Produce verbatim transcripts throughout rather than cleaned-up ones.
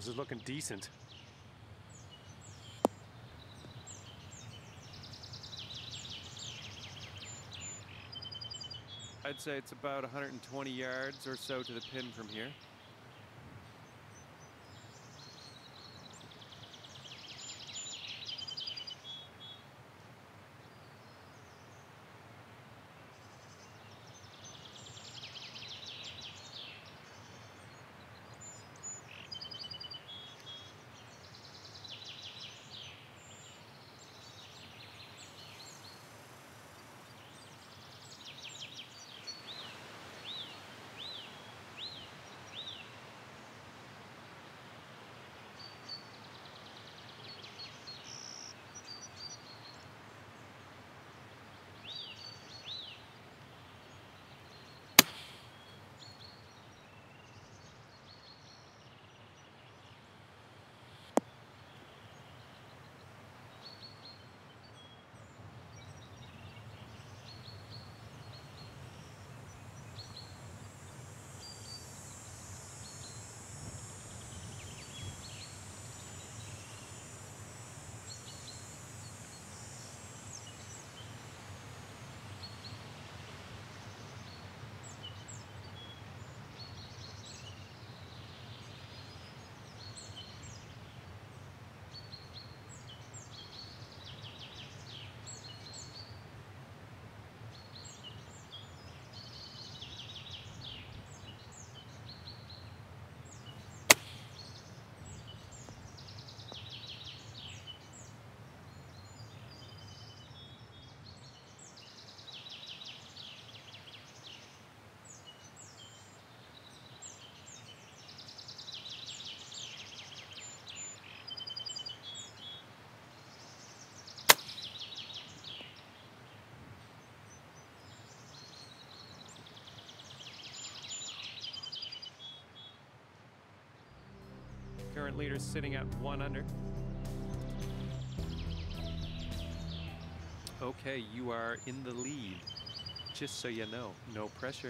This is looking decent. I'd say it's about one hundred twenty yards or so to the pin from here. Current leader's sitting at one under. Okay, you are in the lead. Just so you know, no pressure.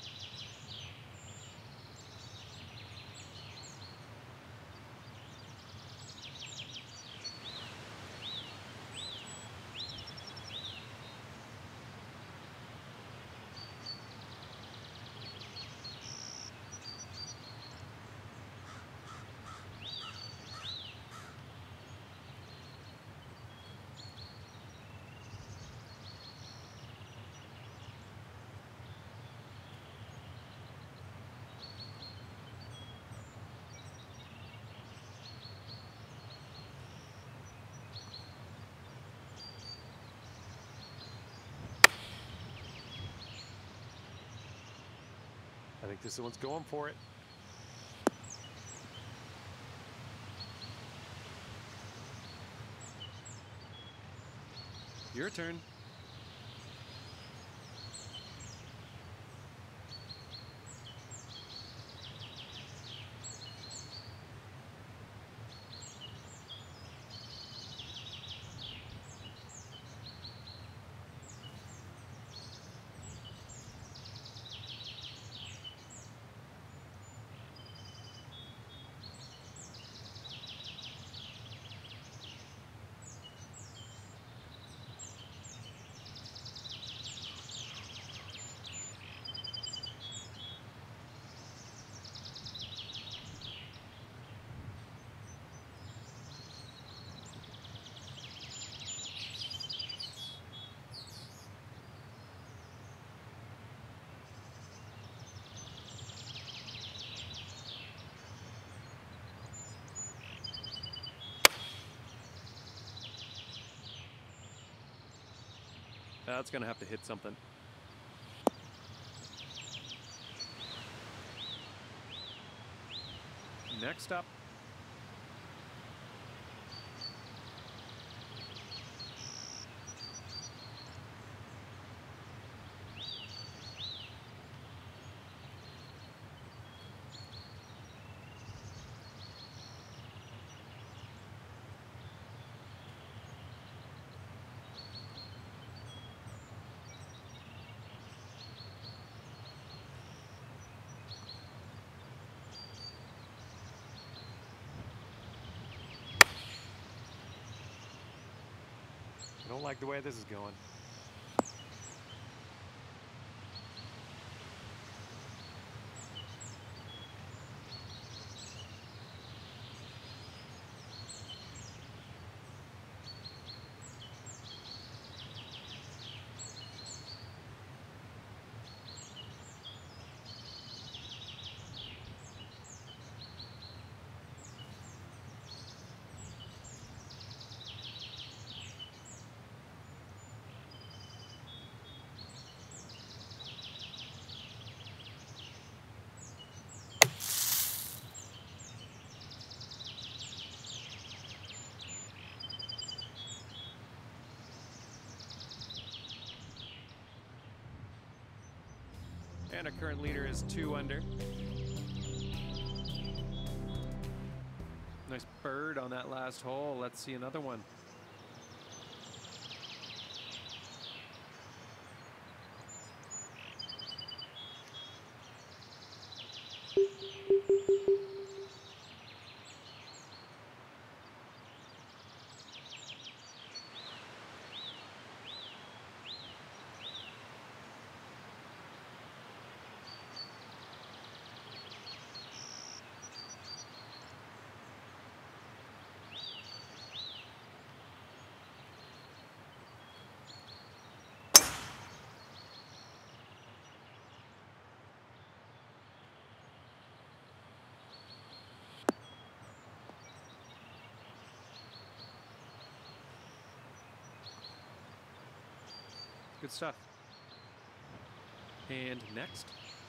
I think this one's going for it. Your turn. That's gonna have to hit something. Next up. like the way this is going. And our current leader is two under. Nice bird on that last hole. Let's see another one. Good stuff. And next.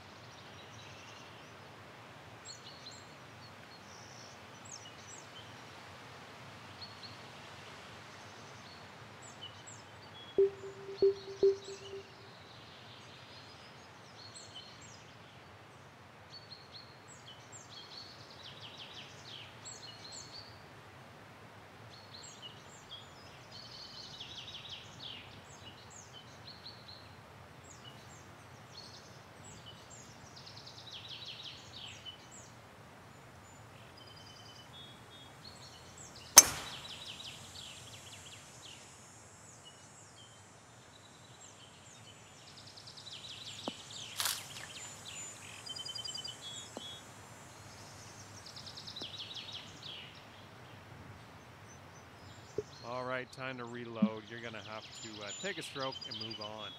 All right, time to reload. You're going to have to uh, take a stroke and move on.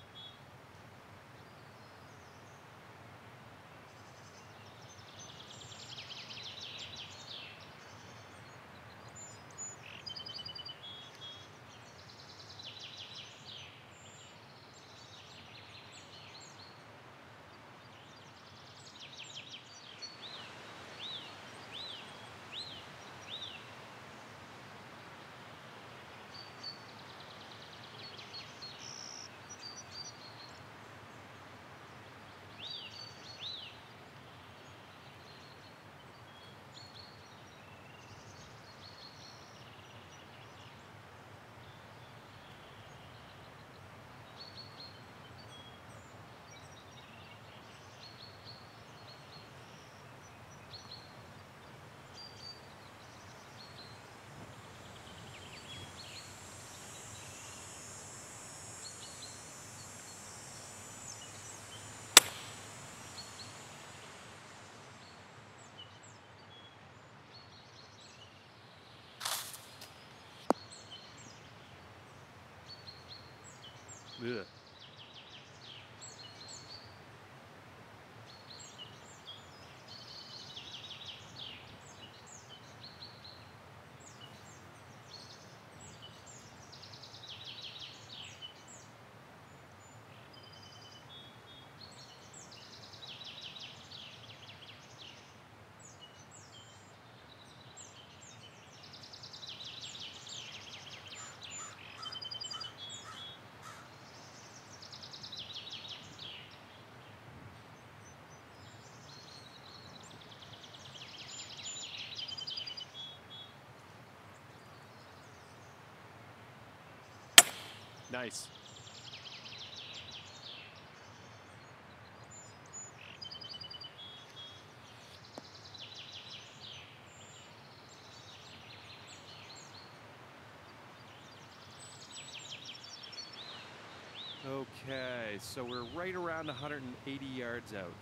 Ugh. Nice. Okay, so we're right around one hundred eighty yards out.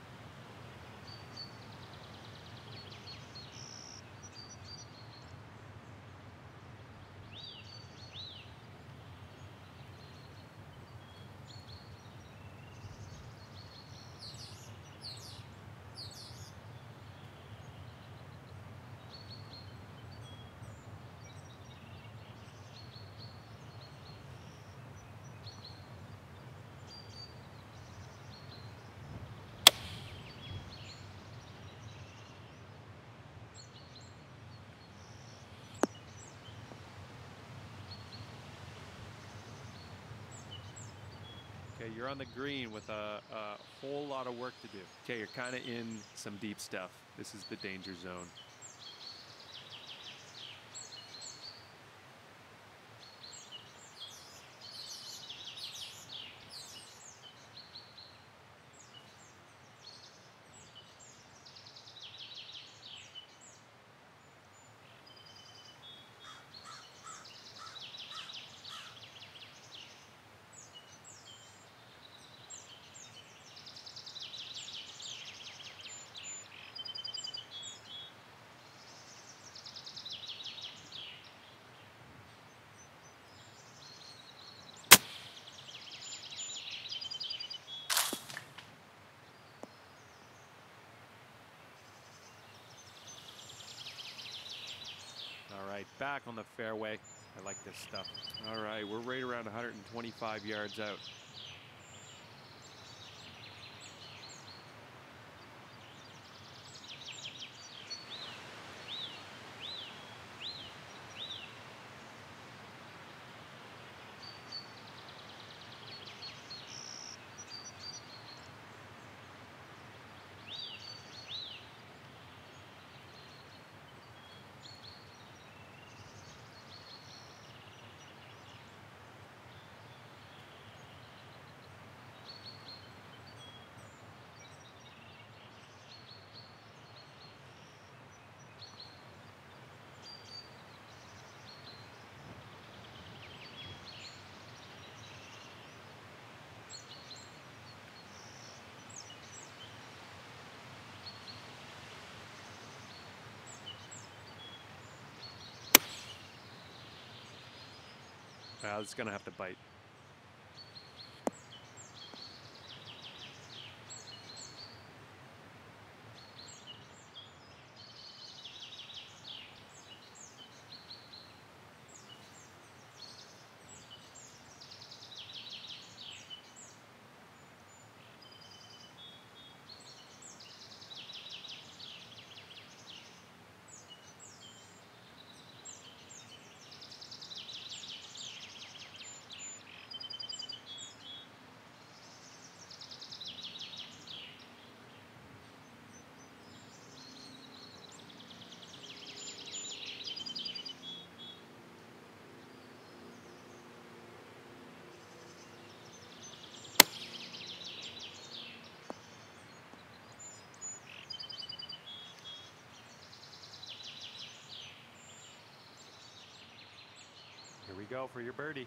Okay, you're on the green with a, a whole lot of work to do. Okay, you're kind of in some deep stuff. This is the danger zone. All right, back on the fairway. I like this stuff. All right, we're right around one hundred twenty-five yards out. Wow, it's gonna have to bite. Here we go for your birdie.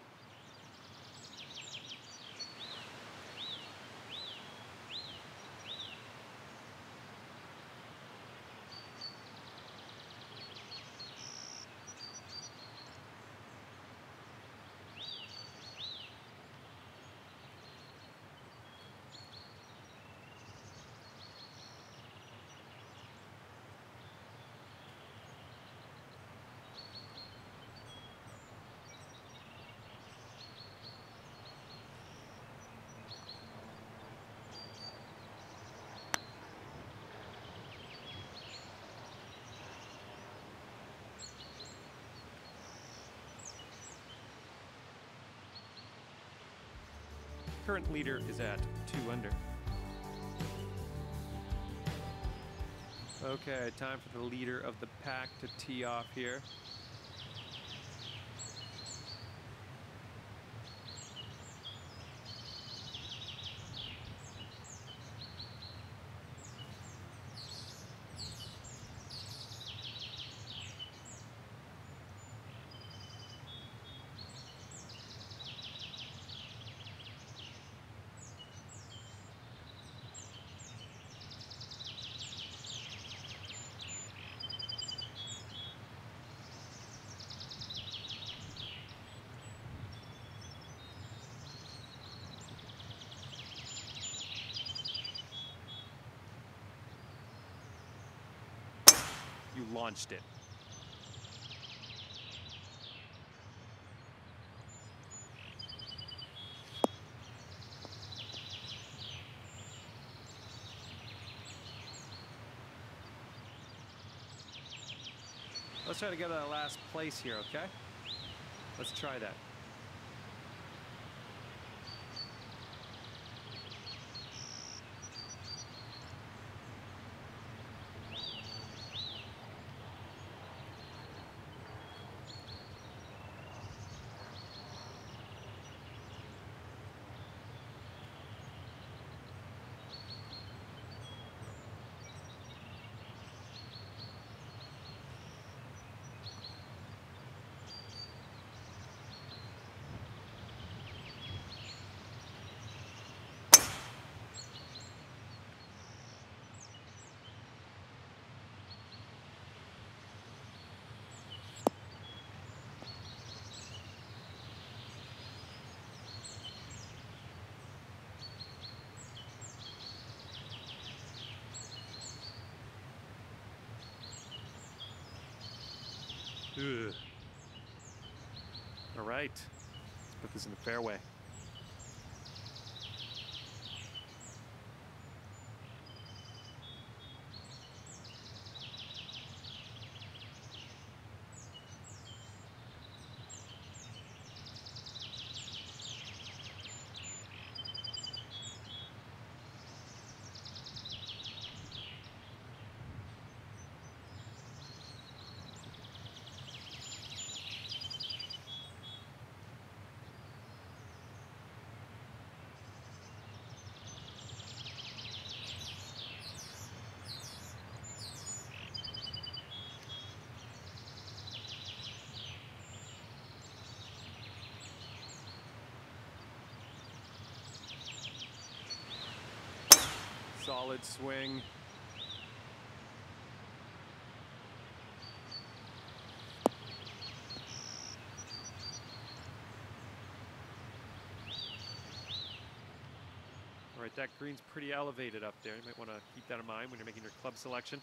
Current leader is at two under. Okay, time for the leader of the pack to tee off here. you launched it. Let's try to get to that last place here, okay? Let's try that. Ugh. All right, let's put this in the fairway. Solid swing. All right, that green's pretty elevated up there. You might want to keep that in mind when you're making your club selection.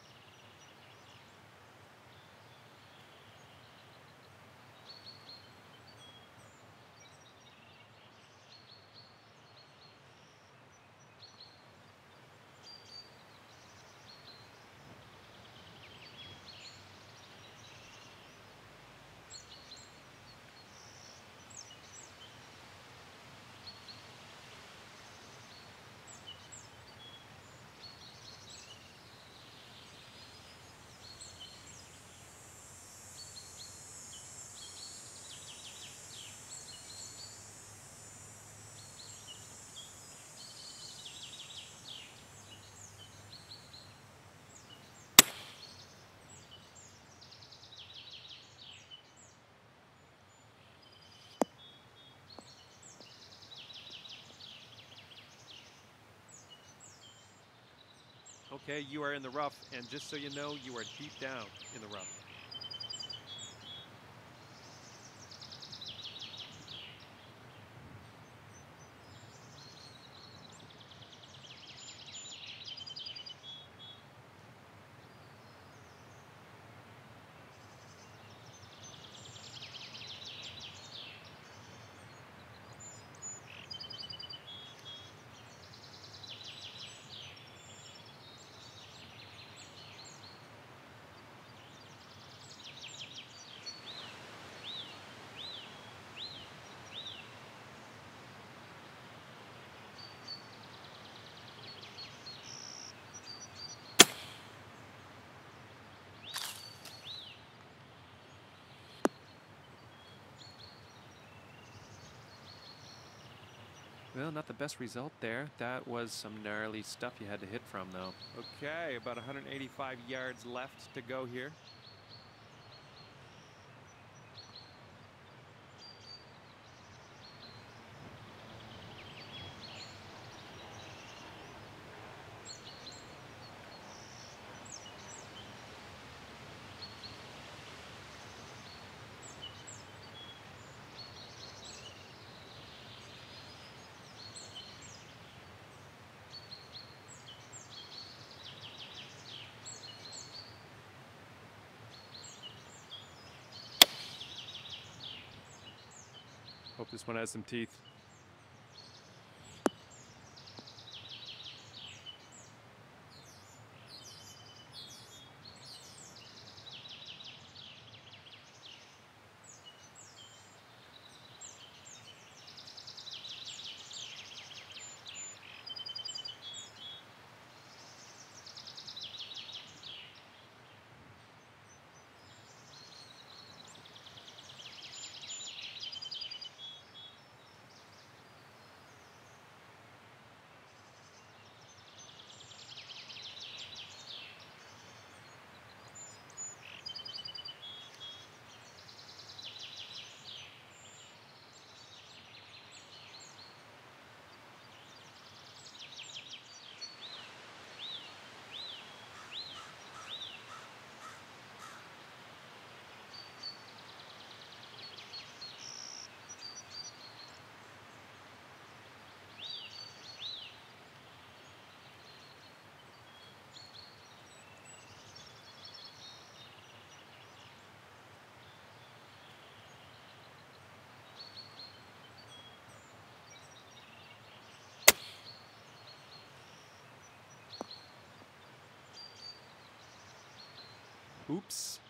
Okay, you are in the rough, and just so you know, you are deep down in the rough. Well, not the best result there. That was some gnarly stuff you had to hit from, though. Okay, about one hundred eighty-five yards left to go here. This one has some teeth. Oops.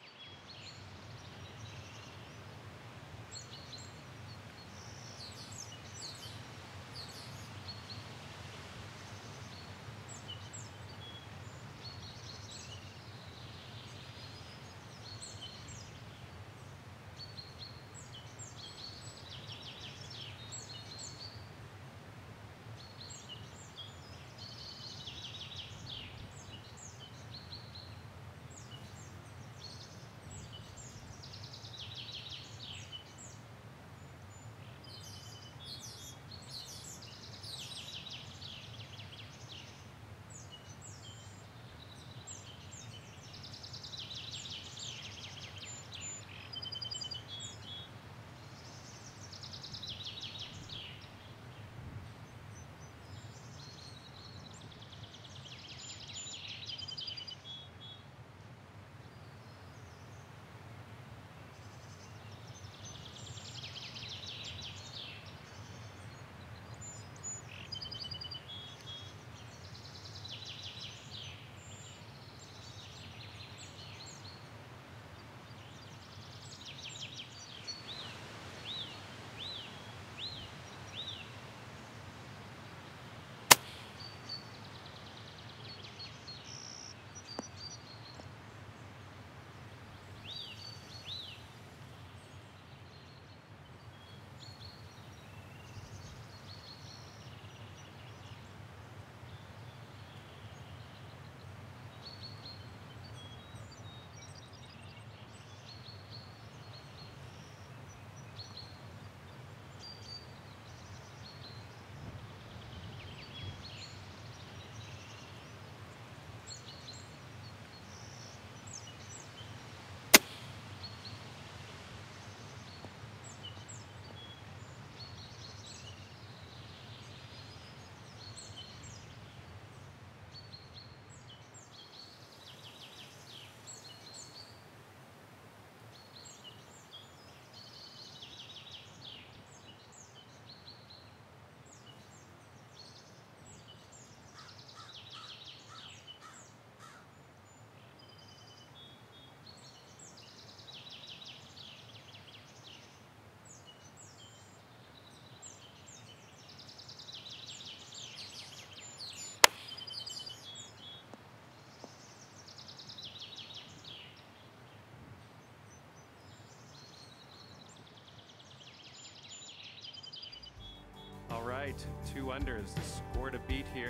All right, two unders, score to beat here.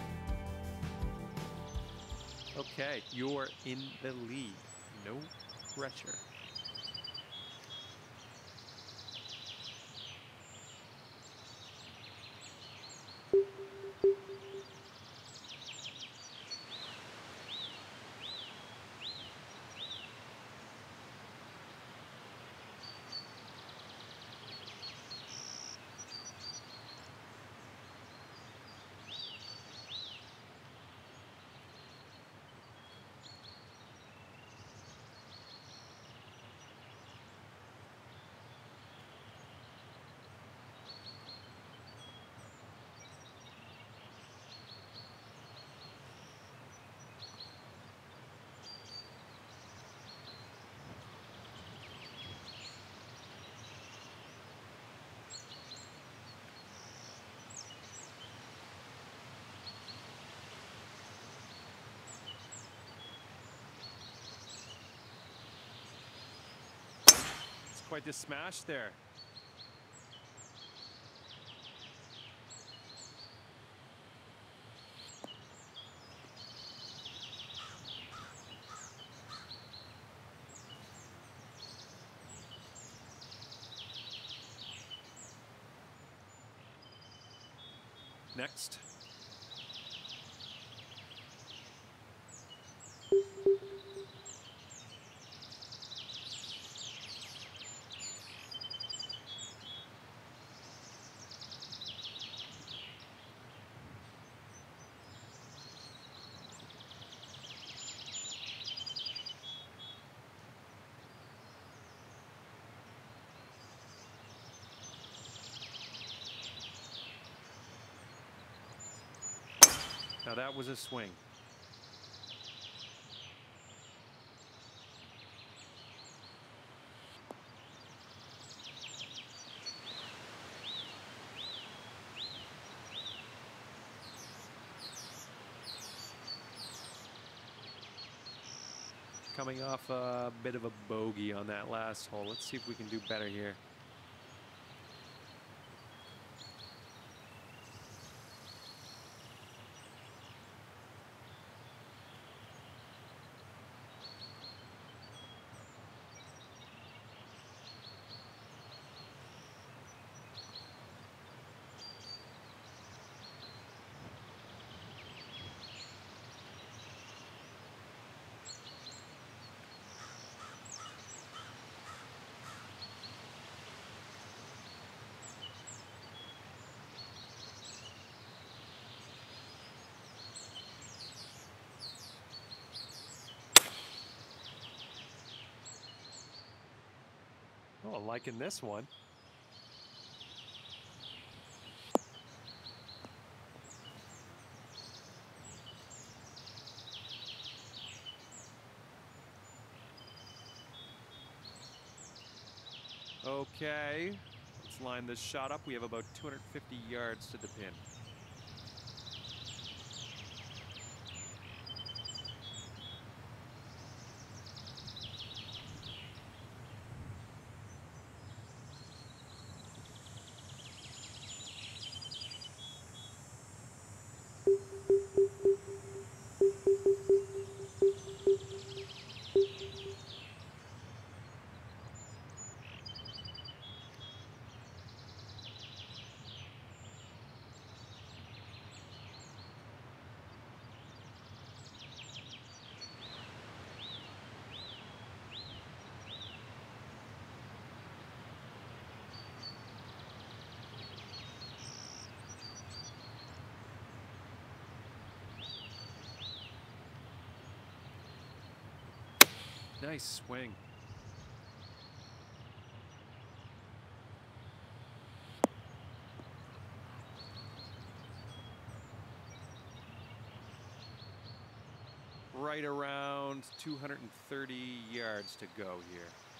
Okay, you're in the lead. No pressure. quite the smash there. Next. Now that was a swing. Coming off a bit of a bogey on that last hole. Let's see if we can do better here. Oh, liking this one. Okay, let's line this shot up. We have about two hundred fifty yards to the pin. Nice swing. Right around two hundred thirty yards to go here.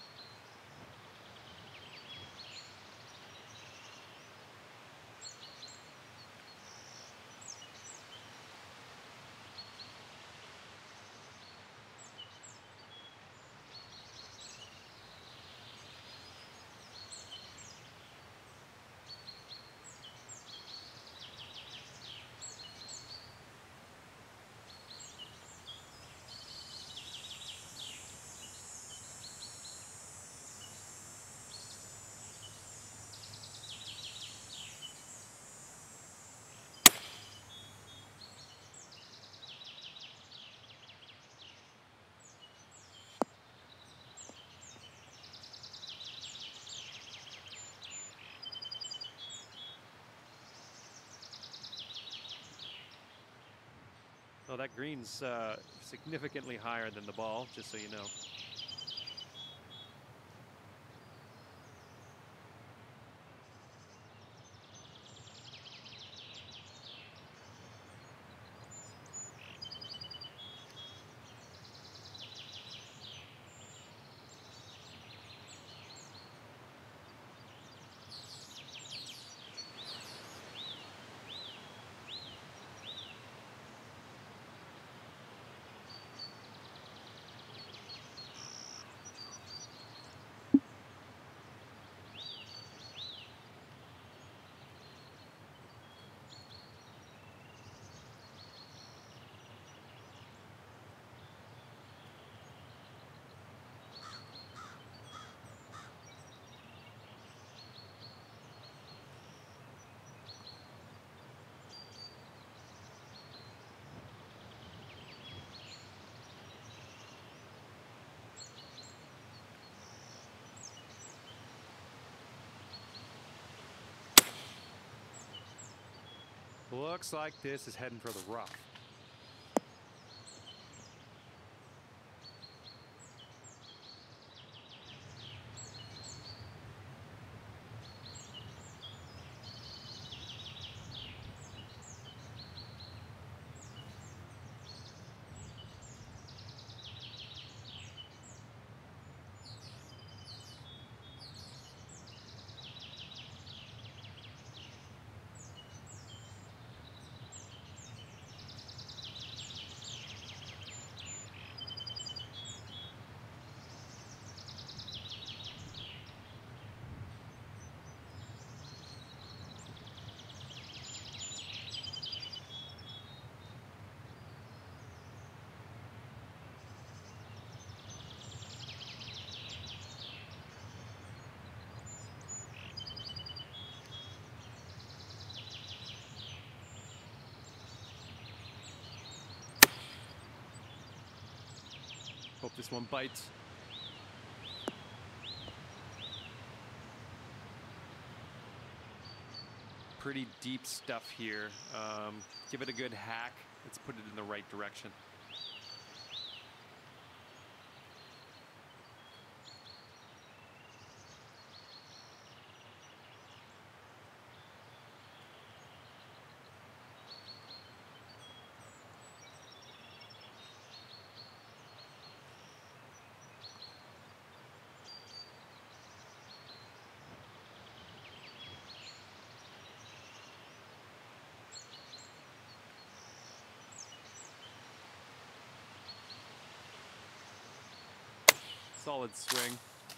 Oh, that green's uh, significantly higher than the ball, just so you know. Looks like this is heading for the rough. Hope this one bites. Pretty deep stuff here. Um, give it a good hack. Let's put it in the right direction. Solid swing.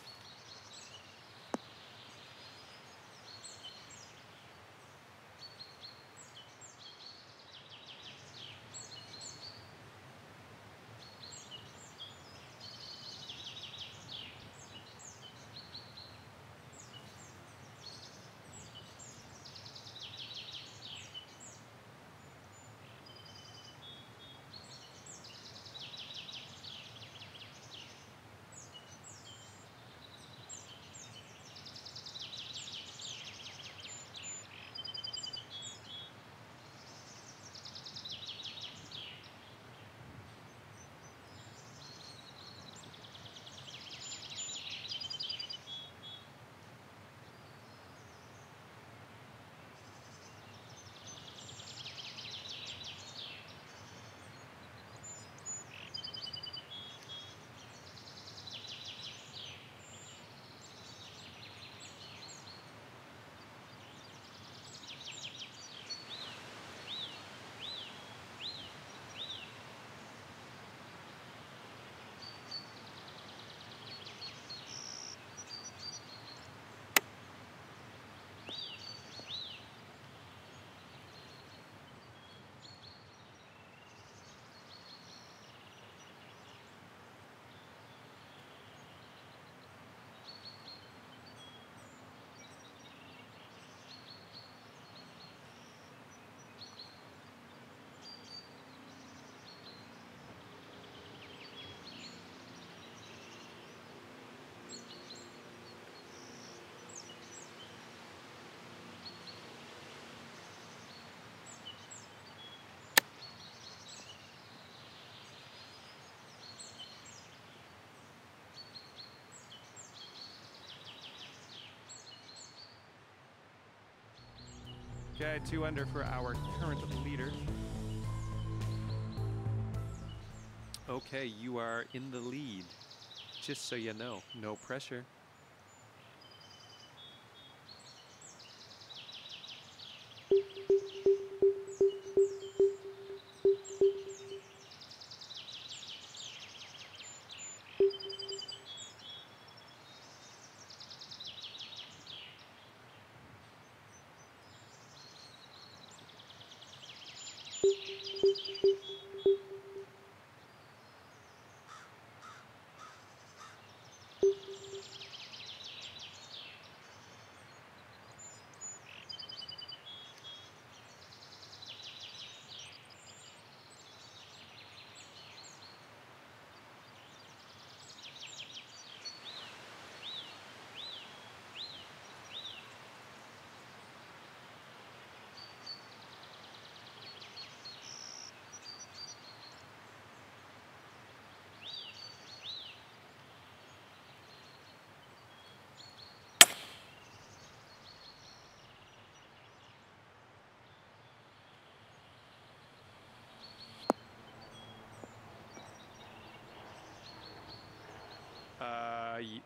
Okay, two under for our current leader. Okay, you are in the lead. Just so you know, no pressure.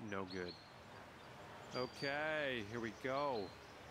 No good. Okay, here we go.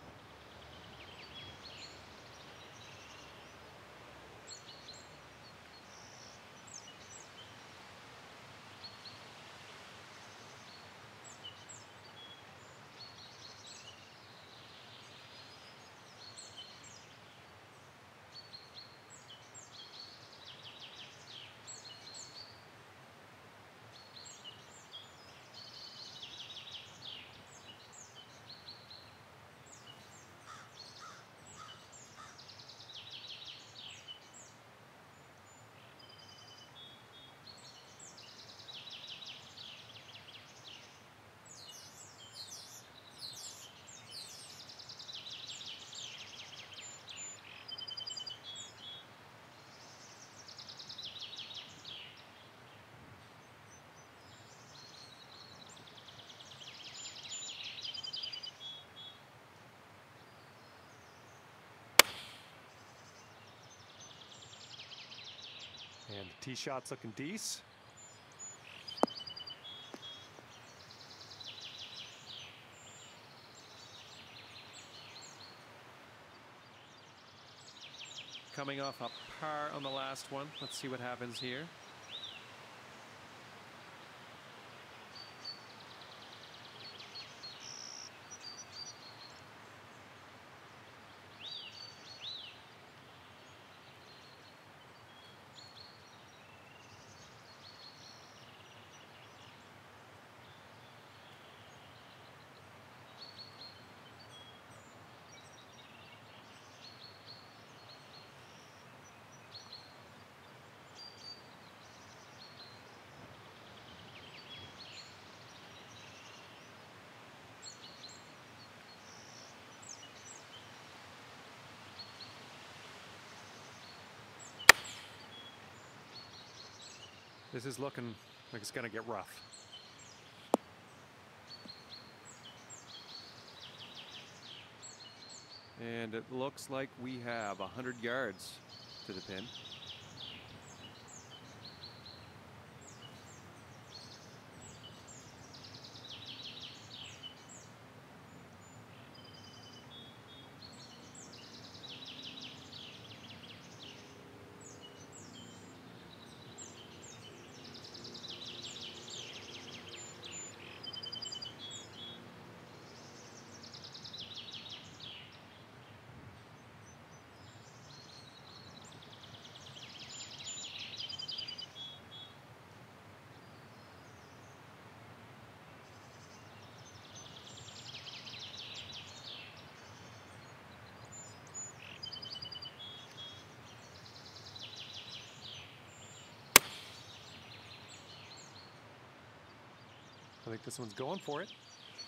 And the tee shot's looking decent. Coming off a par on the last one. Let's see what happens here. This is looking like it's going to get rough. And it looks like we have one hundred yards to the pin. I think this one's going for it.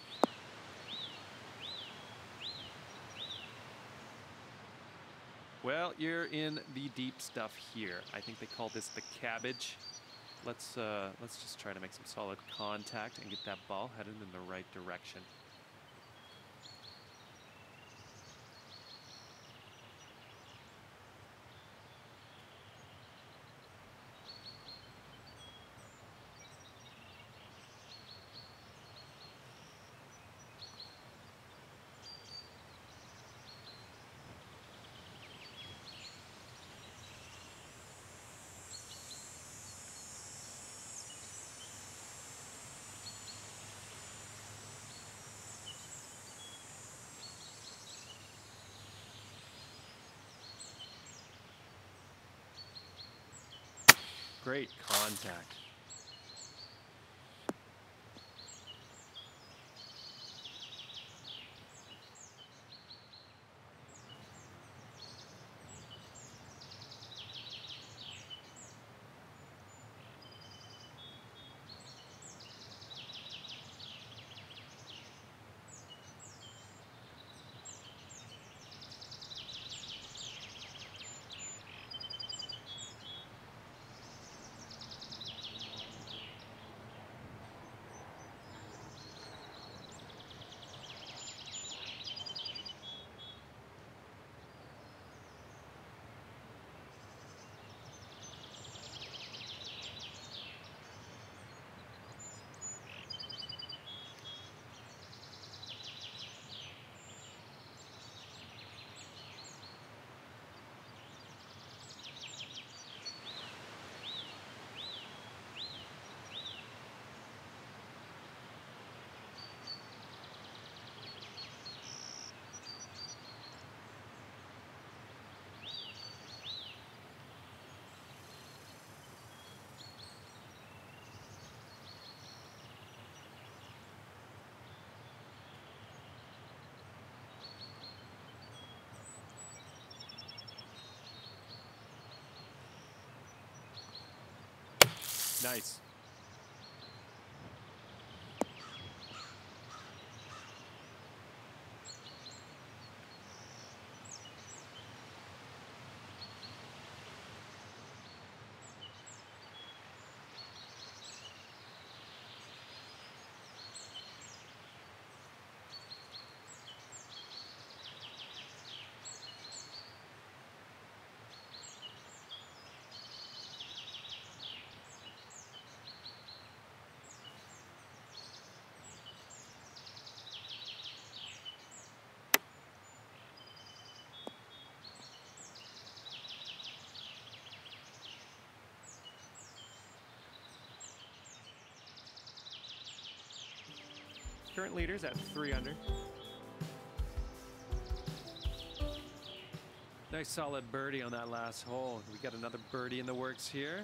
Well, you're in the deep stuff here. I think they call this the cabbage. Let's uh, let's just try to make some solid contact and get that ball headed in the right direction. Great contact. Nice. Current leaders at three under. Nice solid birdie on that last hole. We got another birdie in the works here.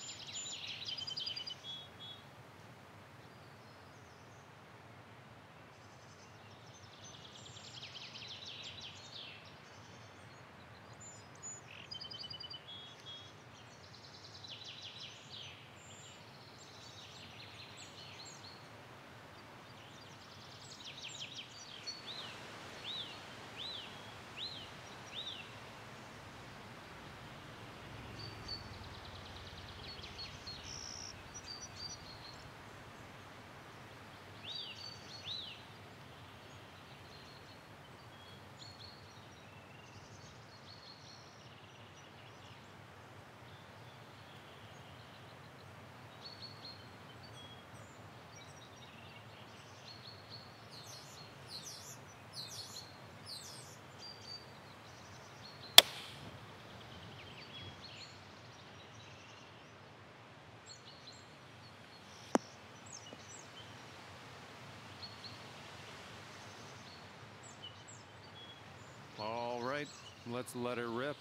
All right, let's let it rip.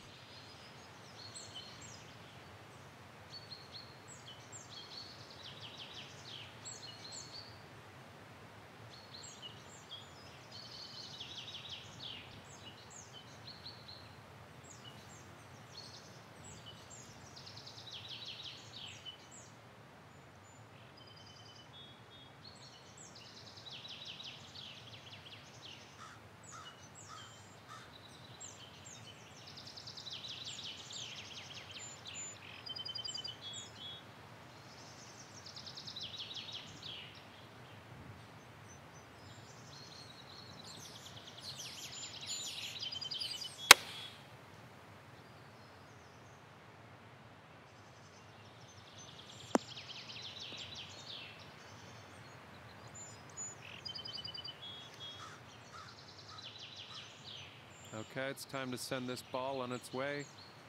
Okay, it's time to send this ball on its way.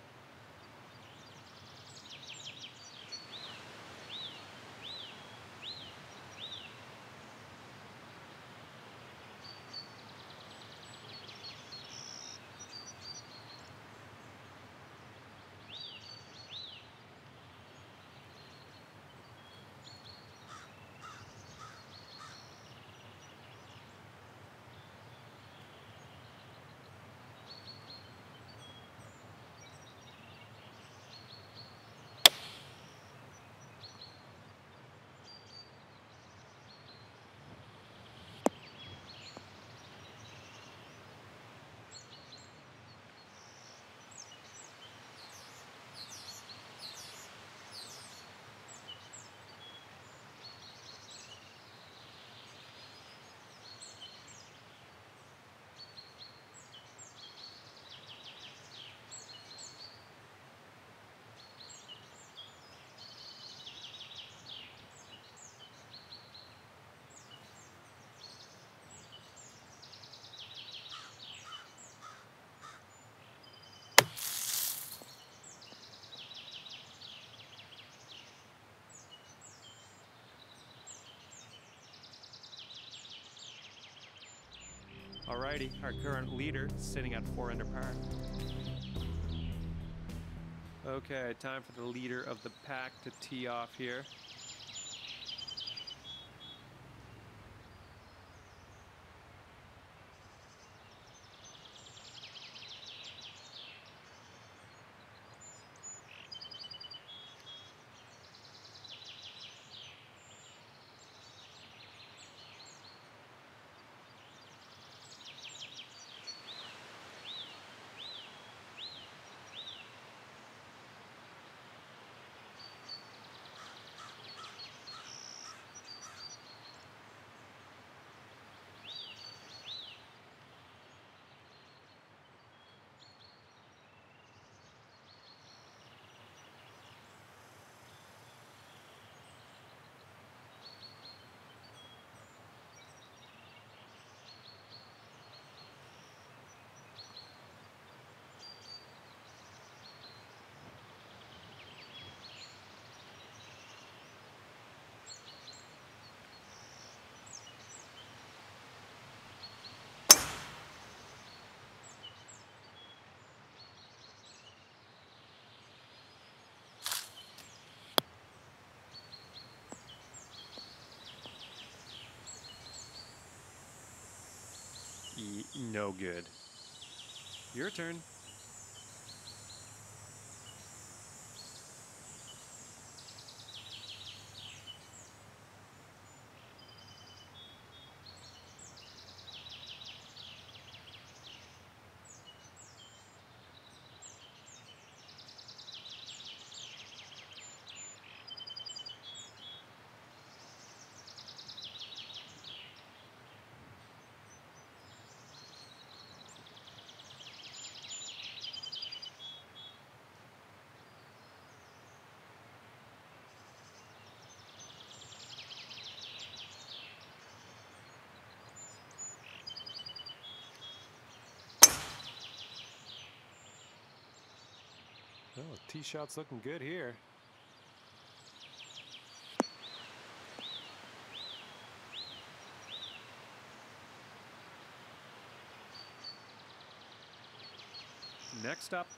Alrighty, our current leader sitting at four under par. Okay, time for the leader of the pack to tee off here. no good. Your turn. Well, tee shot's looking good here. Next up.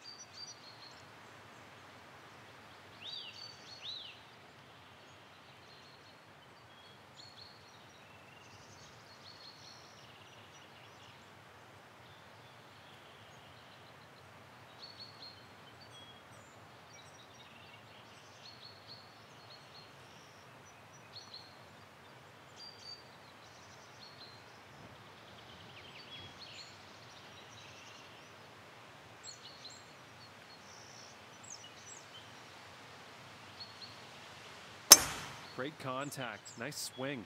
Great contact. Nice swing.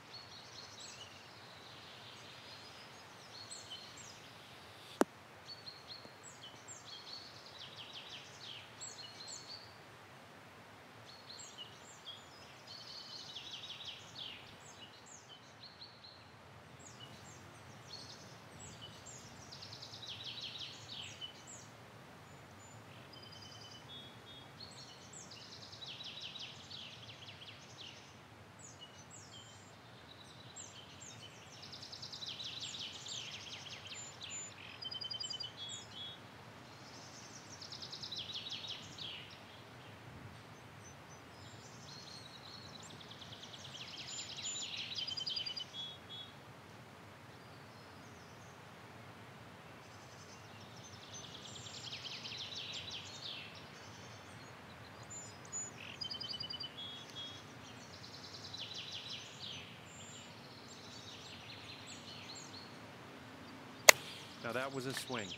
Now that was a swing.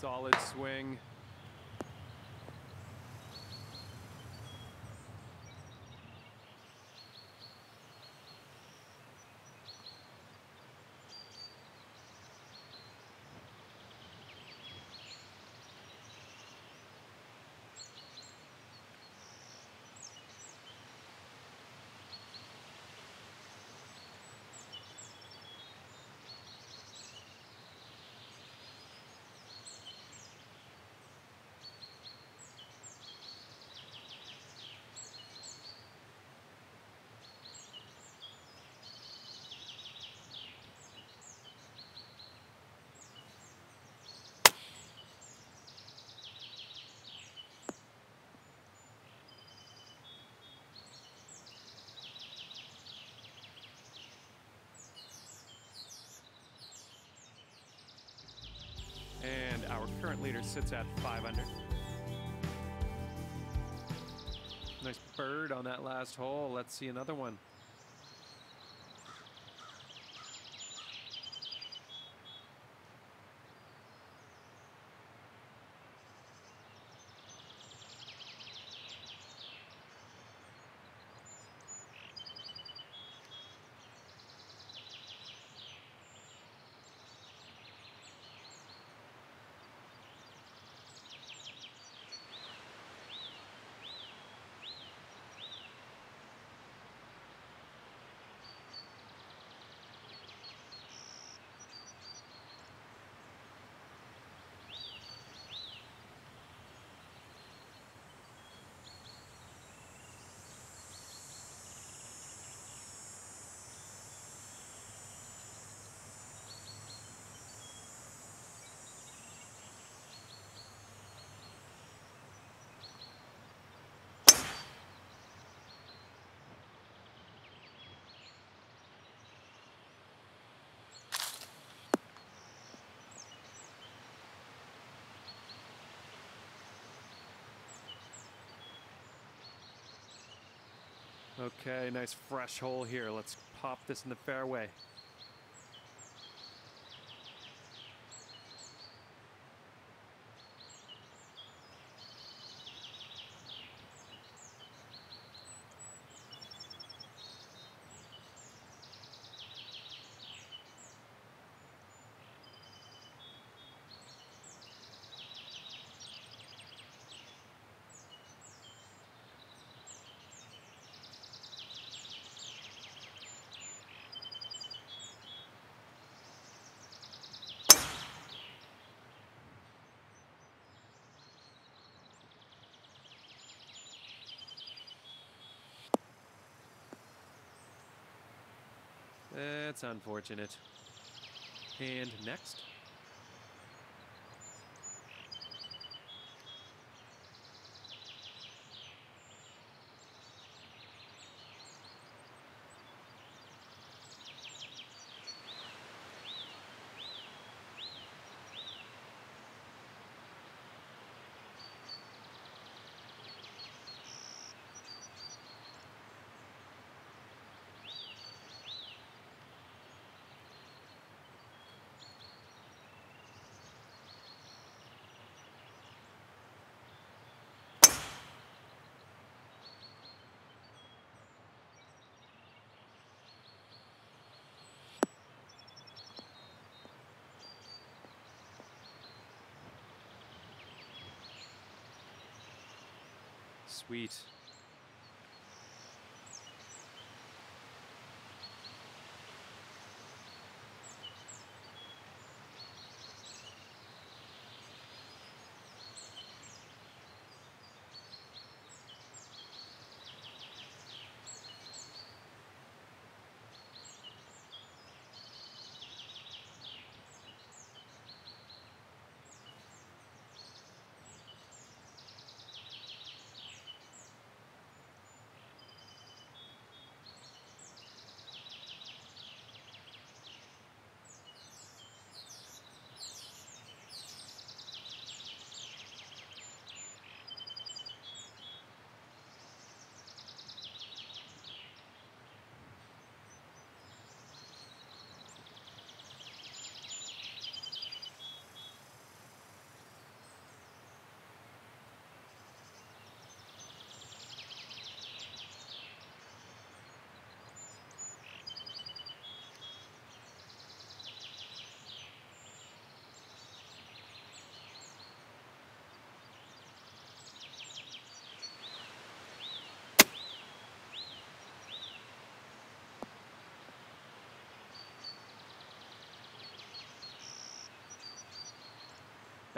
Solid swing. And our current leader sits at five under. Nice bird on that last hole. Let's see another one. Okay, nice fresh hole here. Let's pop this in the fairway. That's unfortunate. And next. Sweet.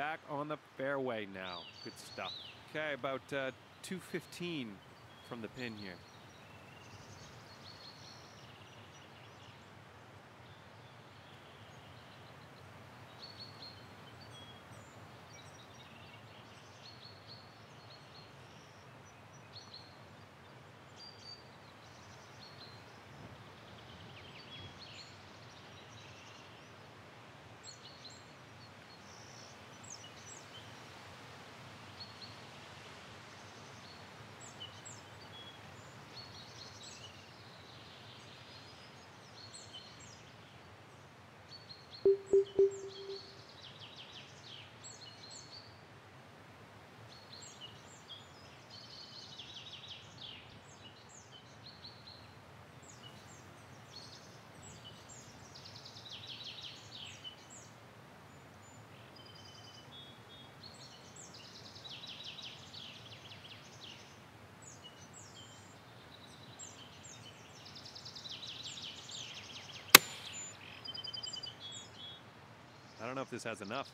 back on the fairway now. Good stuff. Okay, about uh, two fifteen from the pin here. I don't know if this has enough.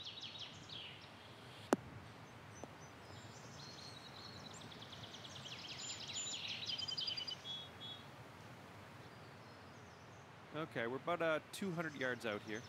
Okay, we're about uh, two hundred yards out here.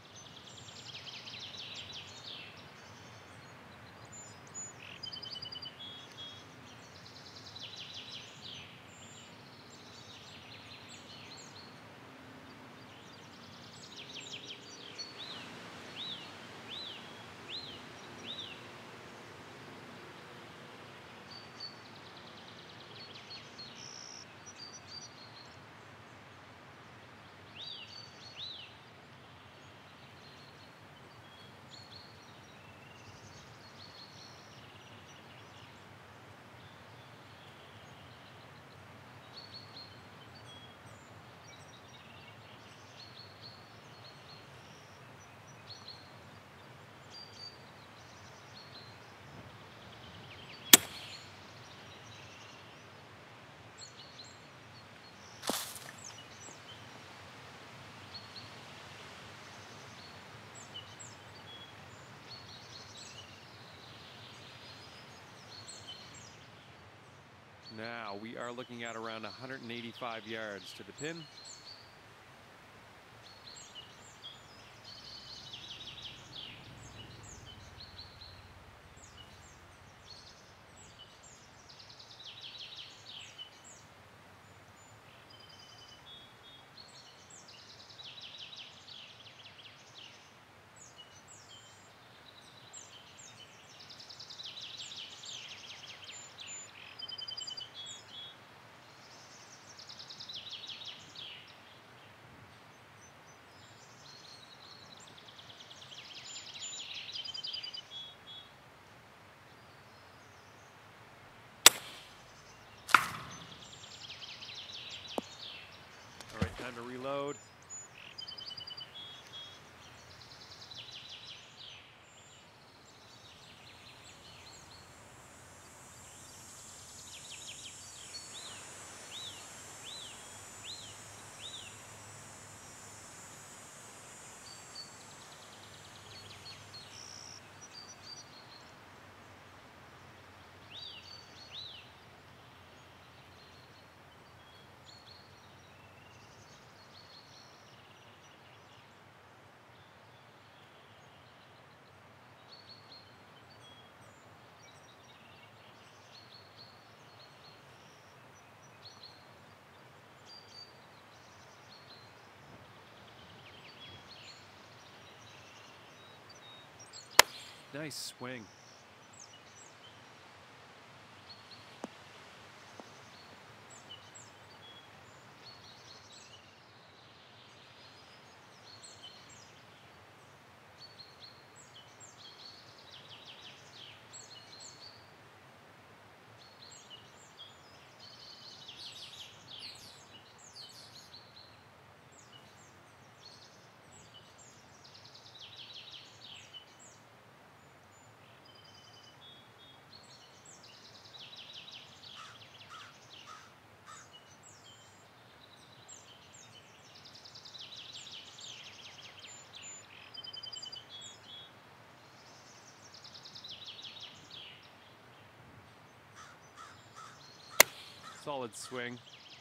Now we are looking at around one hundred eighty-five yards to the pin. All right, time to reload. Nice swing. Solid swing.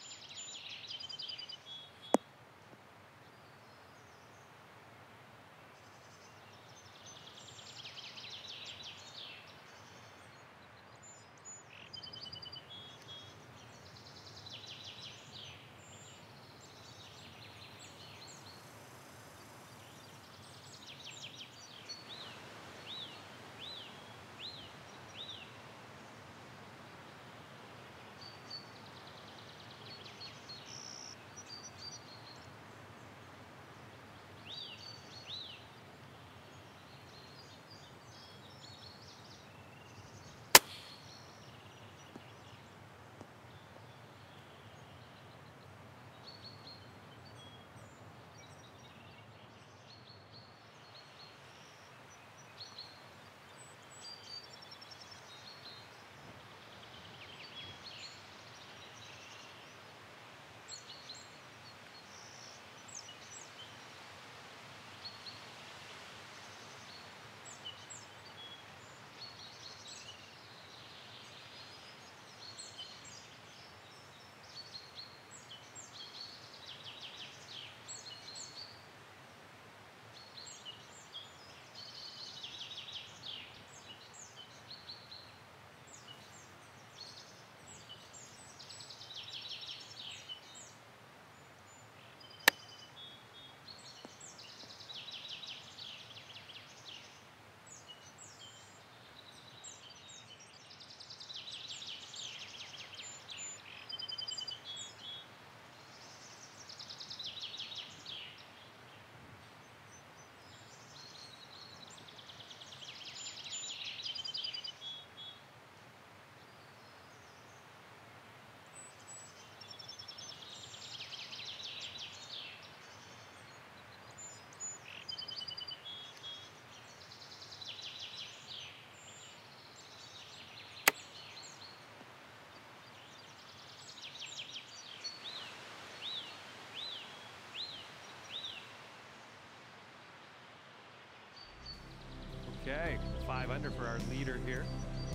Okay, five under for our leader here.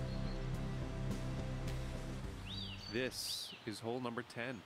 This is hole number ten.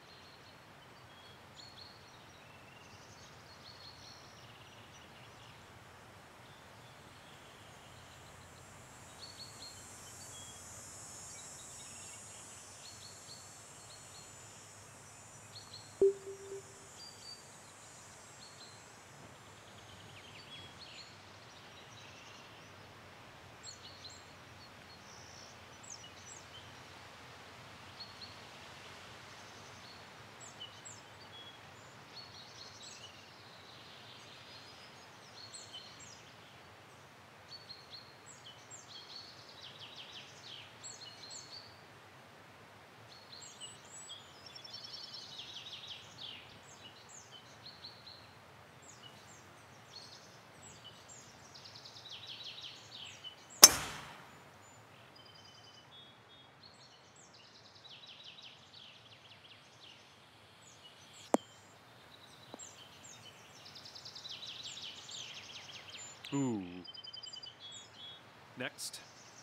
Ooh. Next.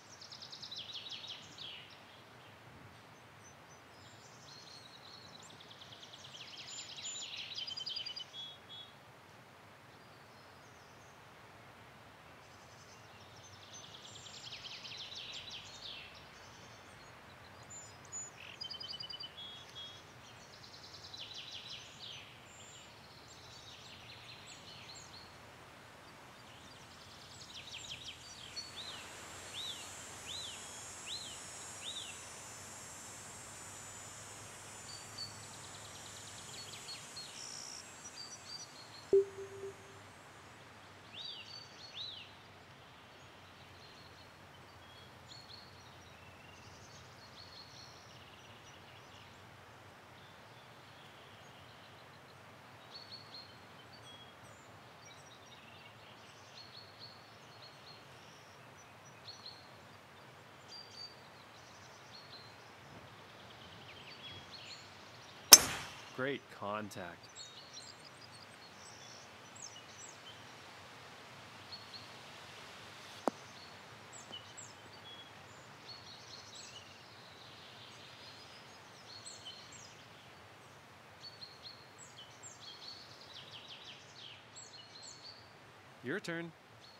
Great contact. Your turn.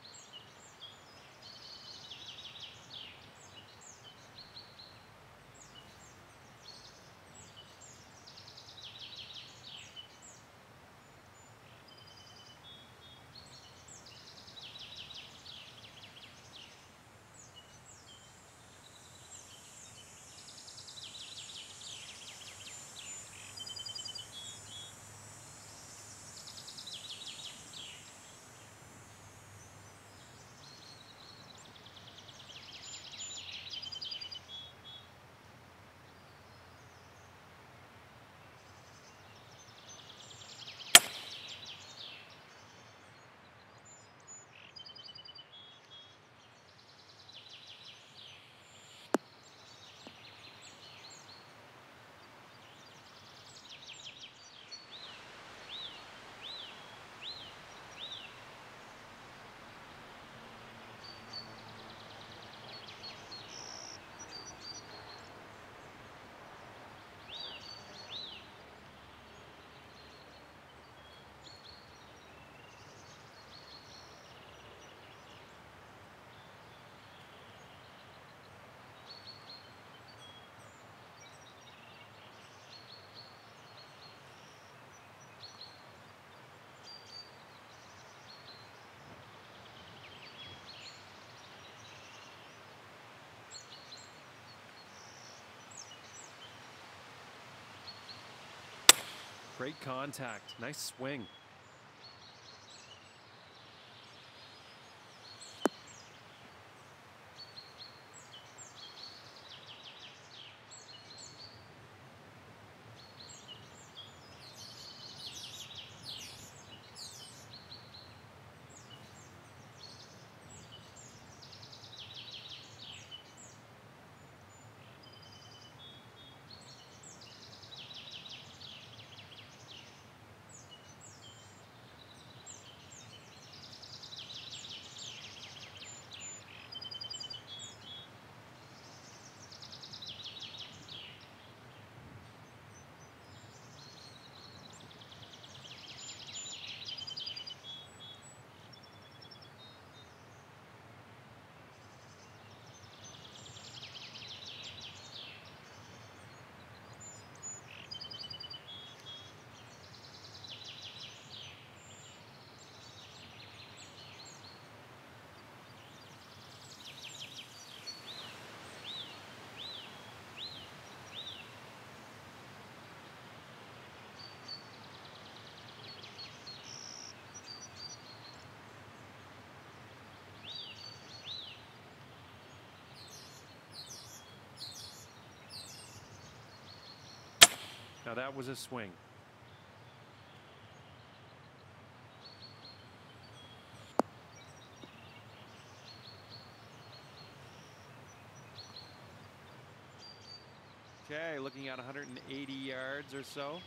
Great contact. Nice swing. Now that was a swing. Okay, looking at one hundred eighty yards or so.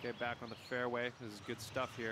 Okay, back on the fairway. This is good stuff here.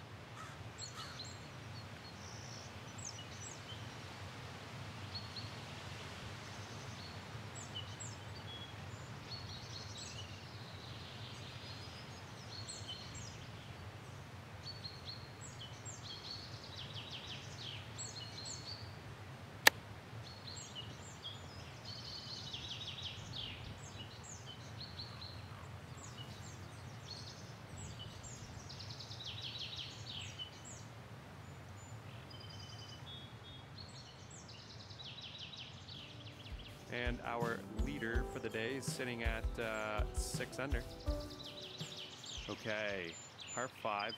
And our leader for the day is sitting at uh, six under. Okay, par five.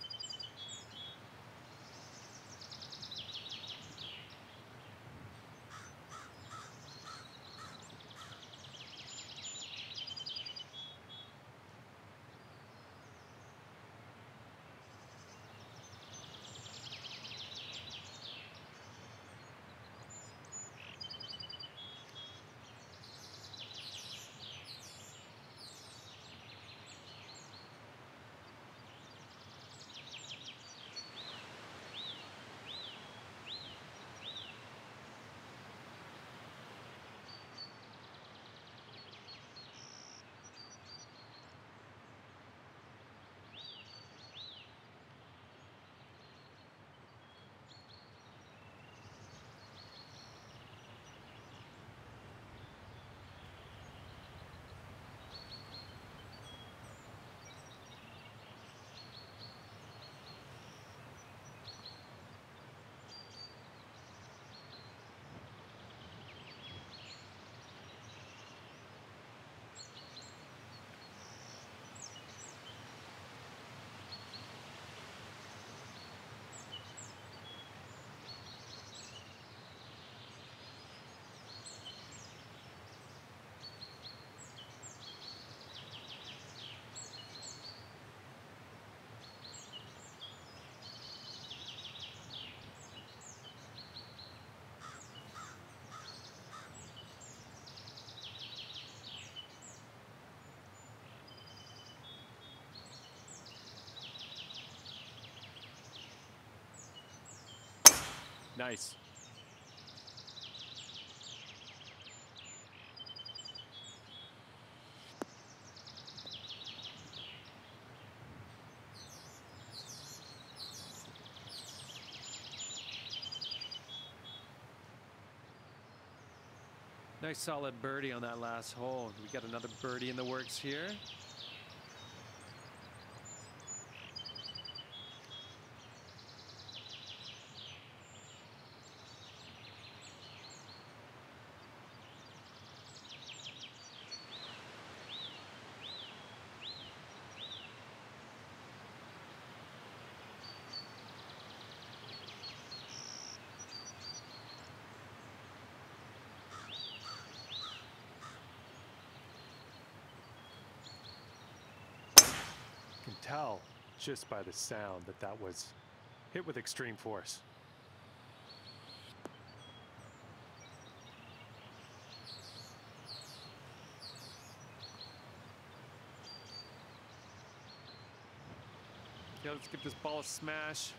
Nice. Nice solid birdie on that last hole. We got another birdie in the works here. You can tell just by the sound that that was hit with extreme force. Okay, let's give this ball a smash.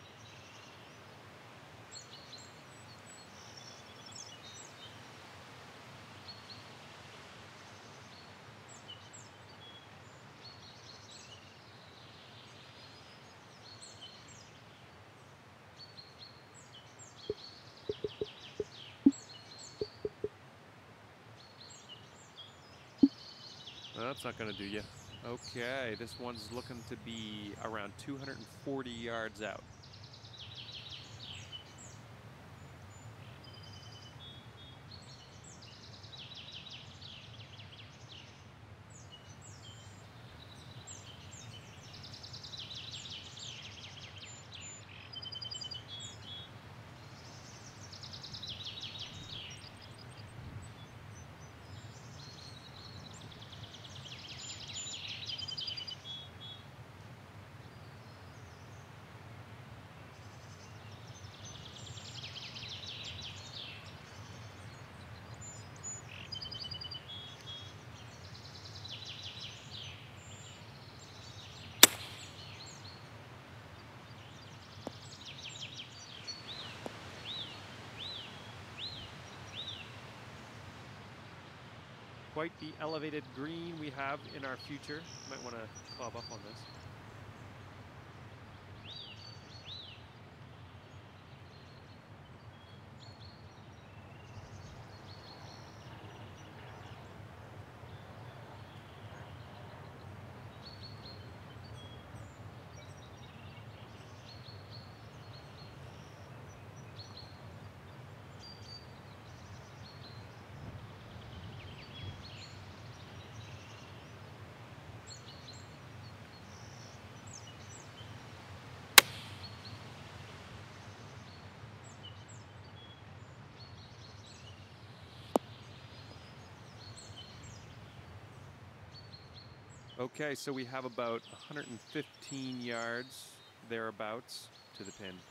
That's not going to do you. Okay, this one's looking to be around two hundred forty yards out. quite the elevated green we have in our future. Might want to club up on this. Okay, so we have about one hundred fifteen yards thereabouts to the pin.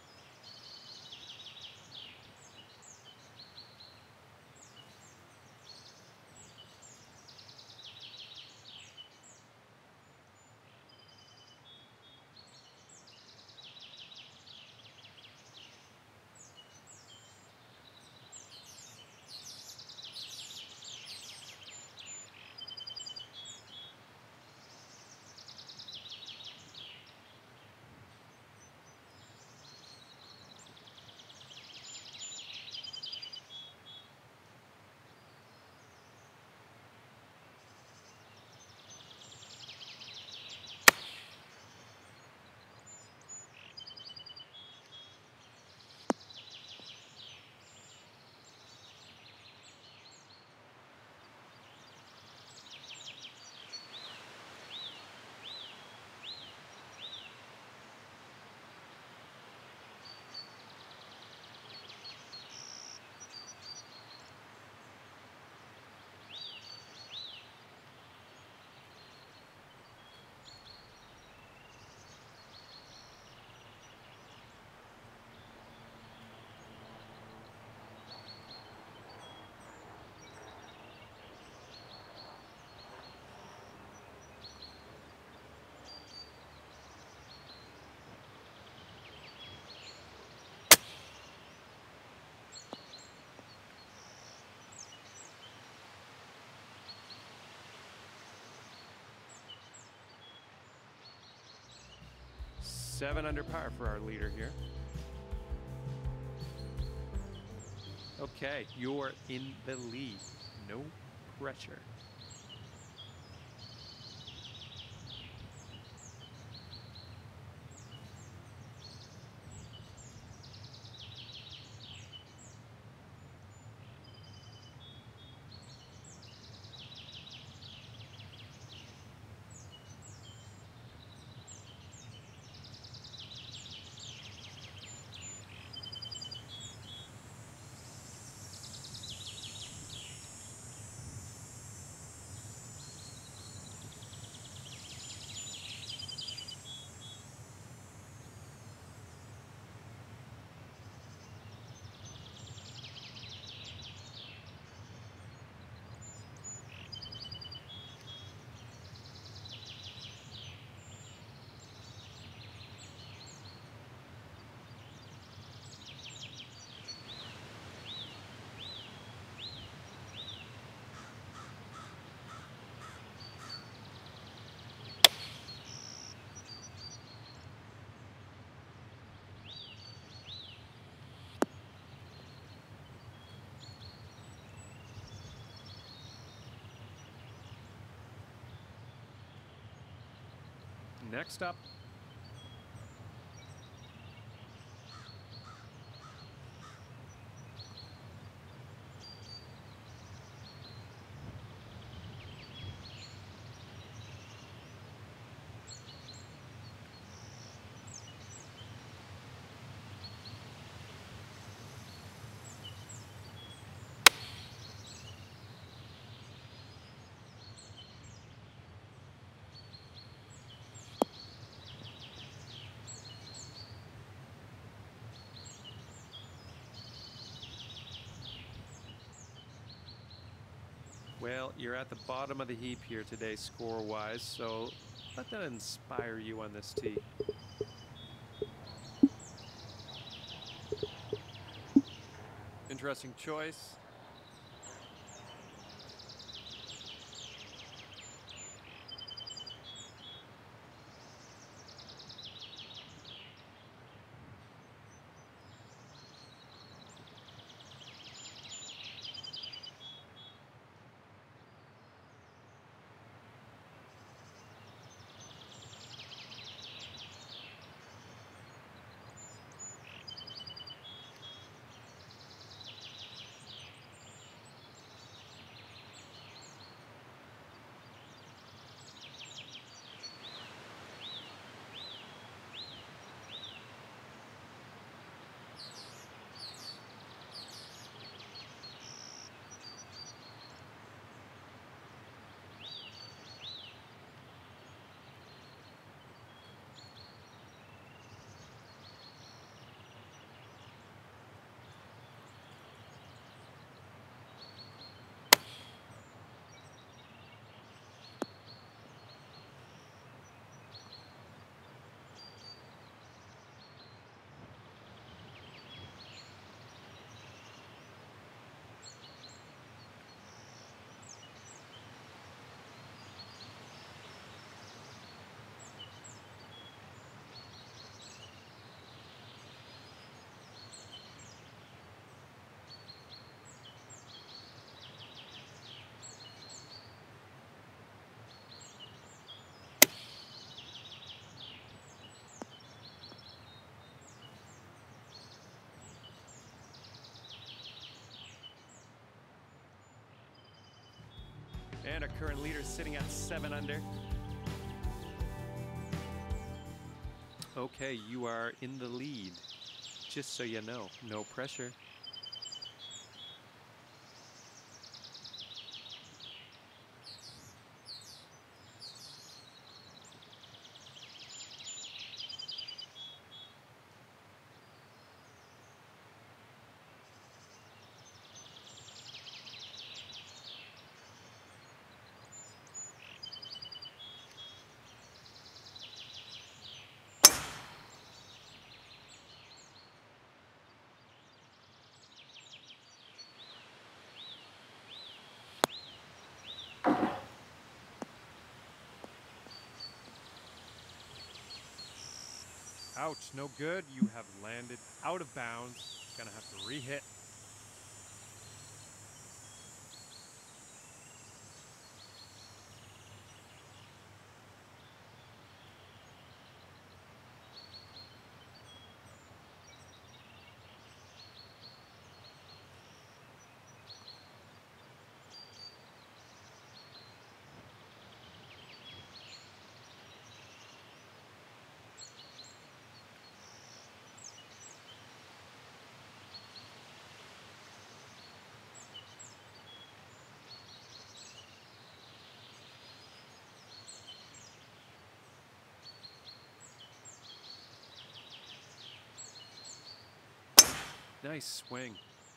Seven under par for our leader here. Okay, you're in the lead. No pressure. Next up, well, you're at the bottom of the heap here today score-wise, so let that inspire you on this tee. Interesting choice. Current leader sitting at seven under. Okay, you are in the lead. Just so you know, no pressure. Ouch, no good. You have landed out of bounds. Gonna have to re-hit. Nice swing.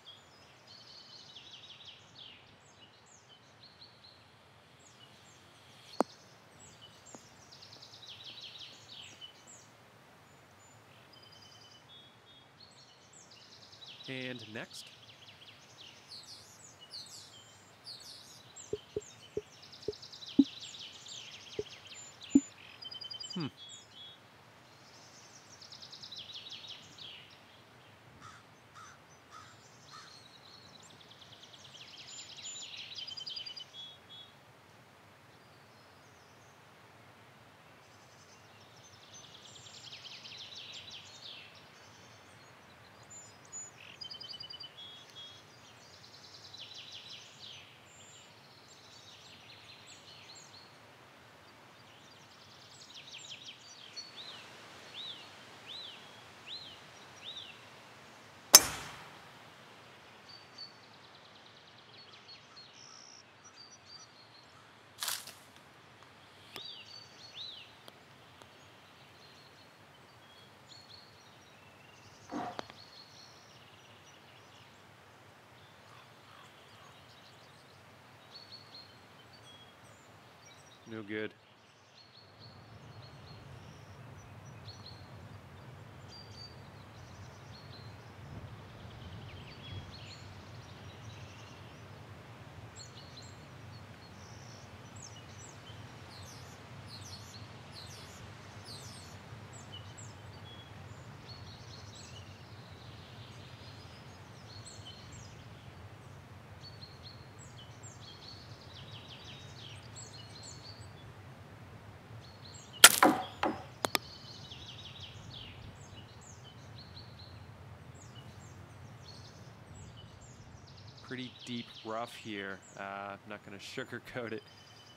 And next. Hmm. No good. Pretty deep rough here. Uh, I'm not going to sugarcoat it.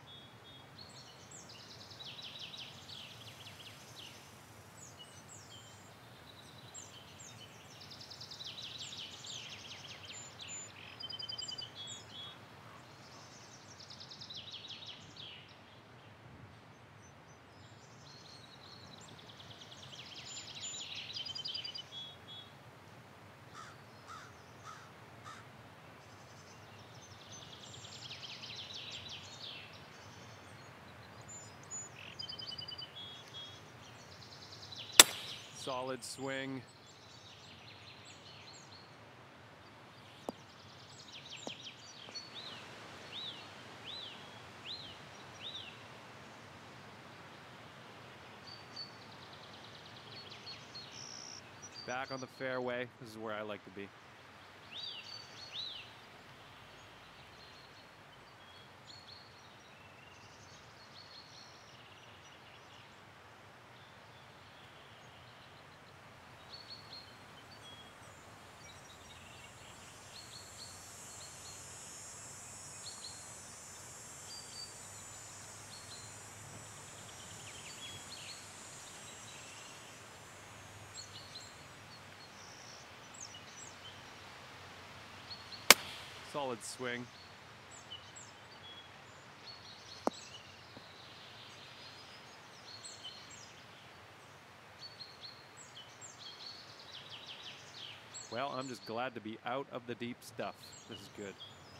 Solid swing. Back on the fairway. This is where I like to be. solid swing. Well, I'm just glad to be out of the deep stuff. This is good.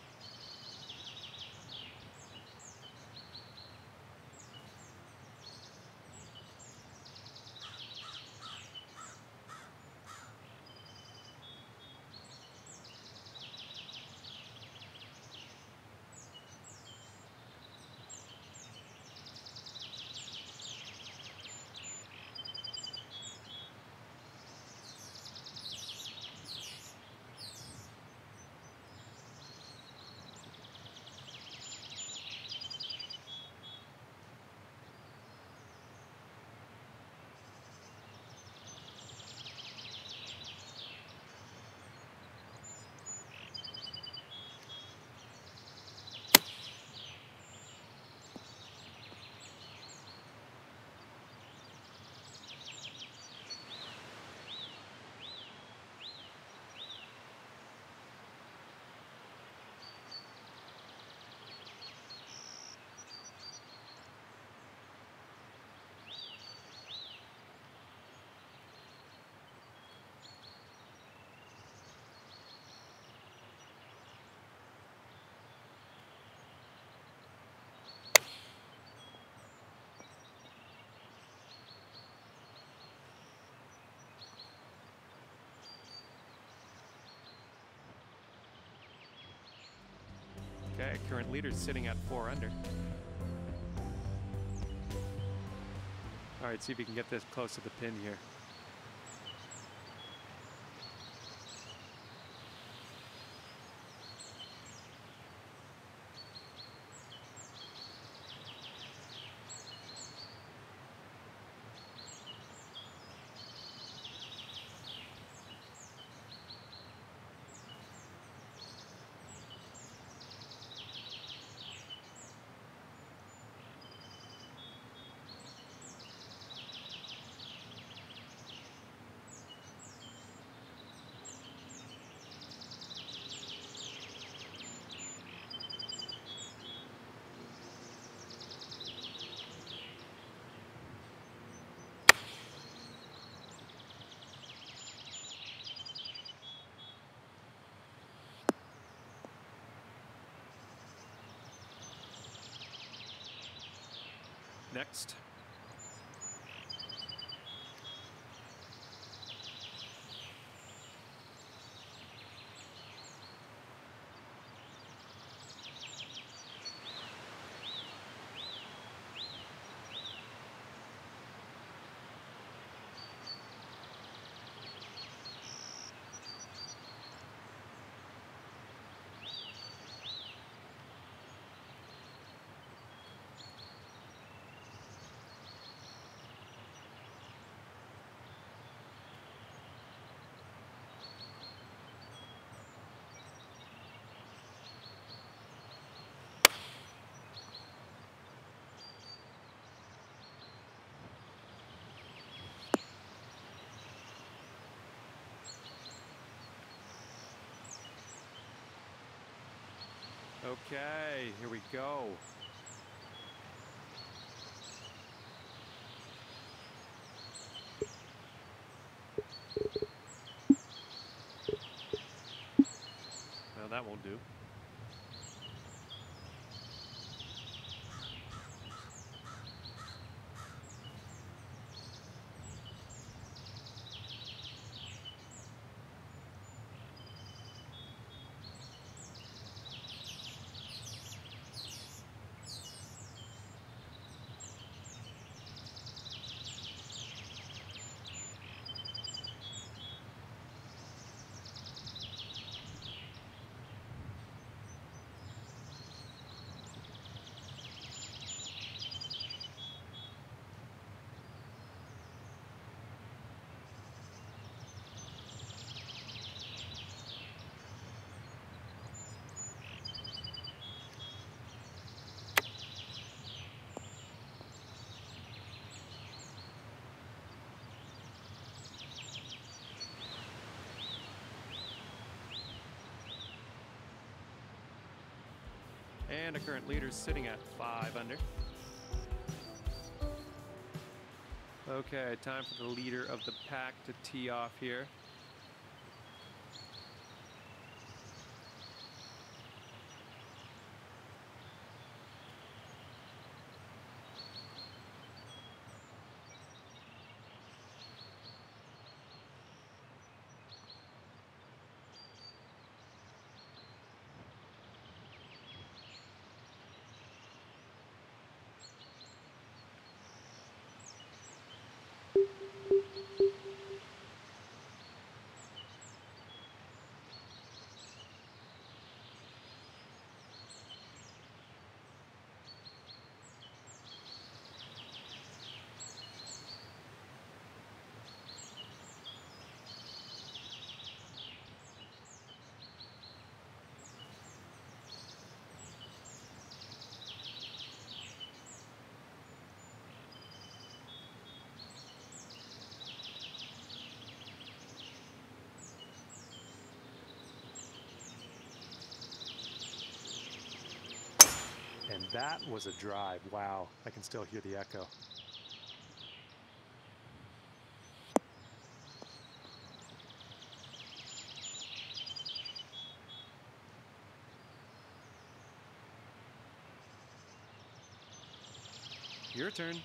Okay, current leader's sitting at four under. All right, see if you can get this close to the pin here. Next. Okay, here we go. Well, that won't do. And our current leader's sitting at five under. Okay, time for the leader of the pack to tee off here. And that was a drive. Wow, I can still hear the echo. Your turn.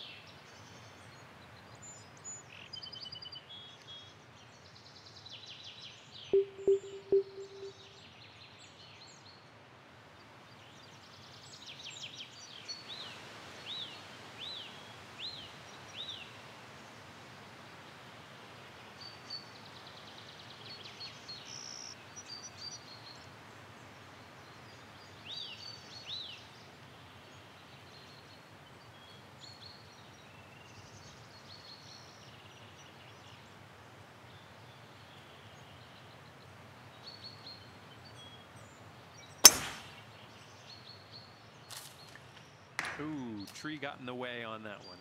Ooh, tree got in the way on that one.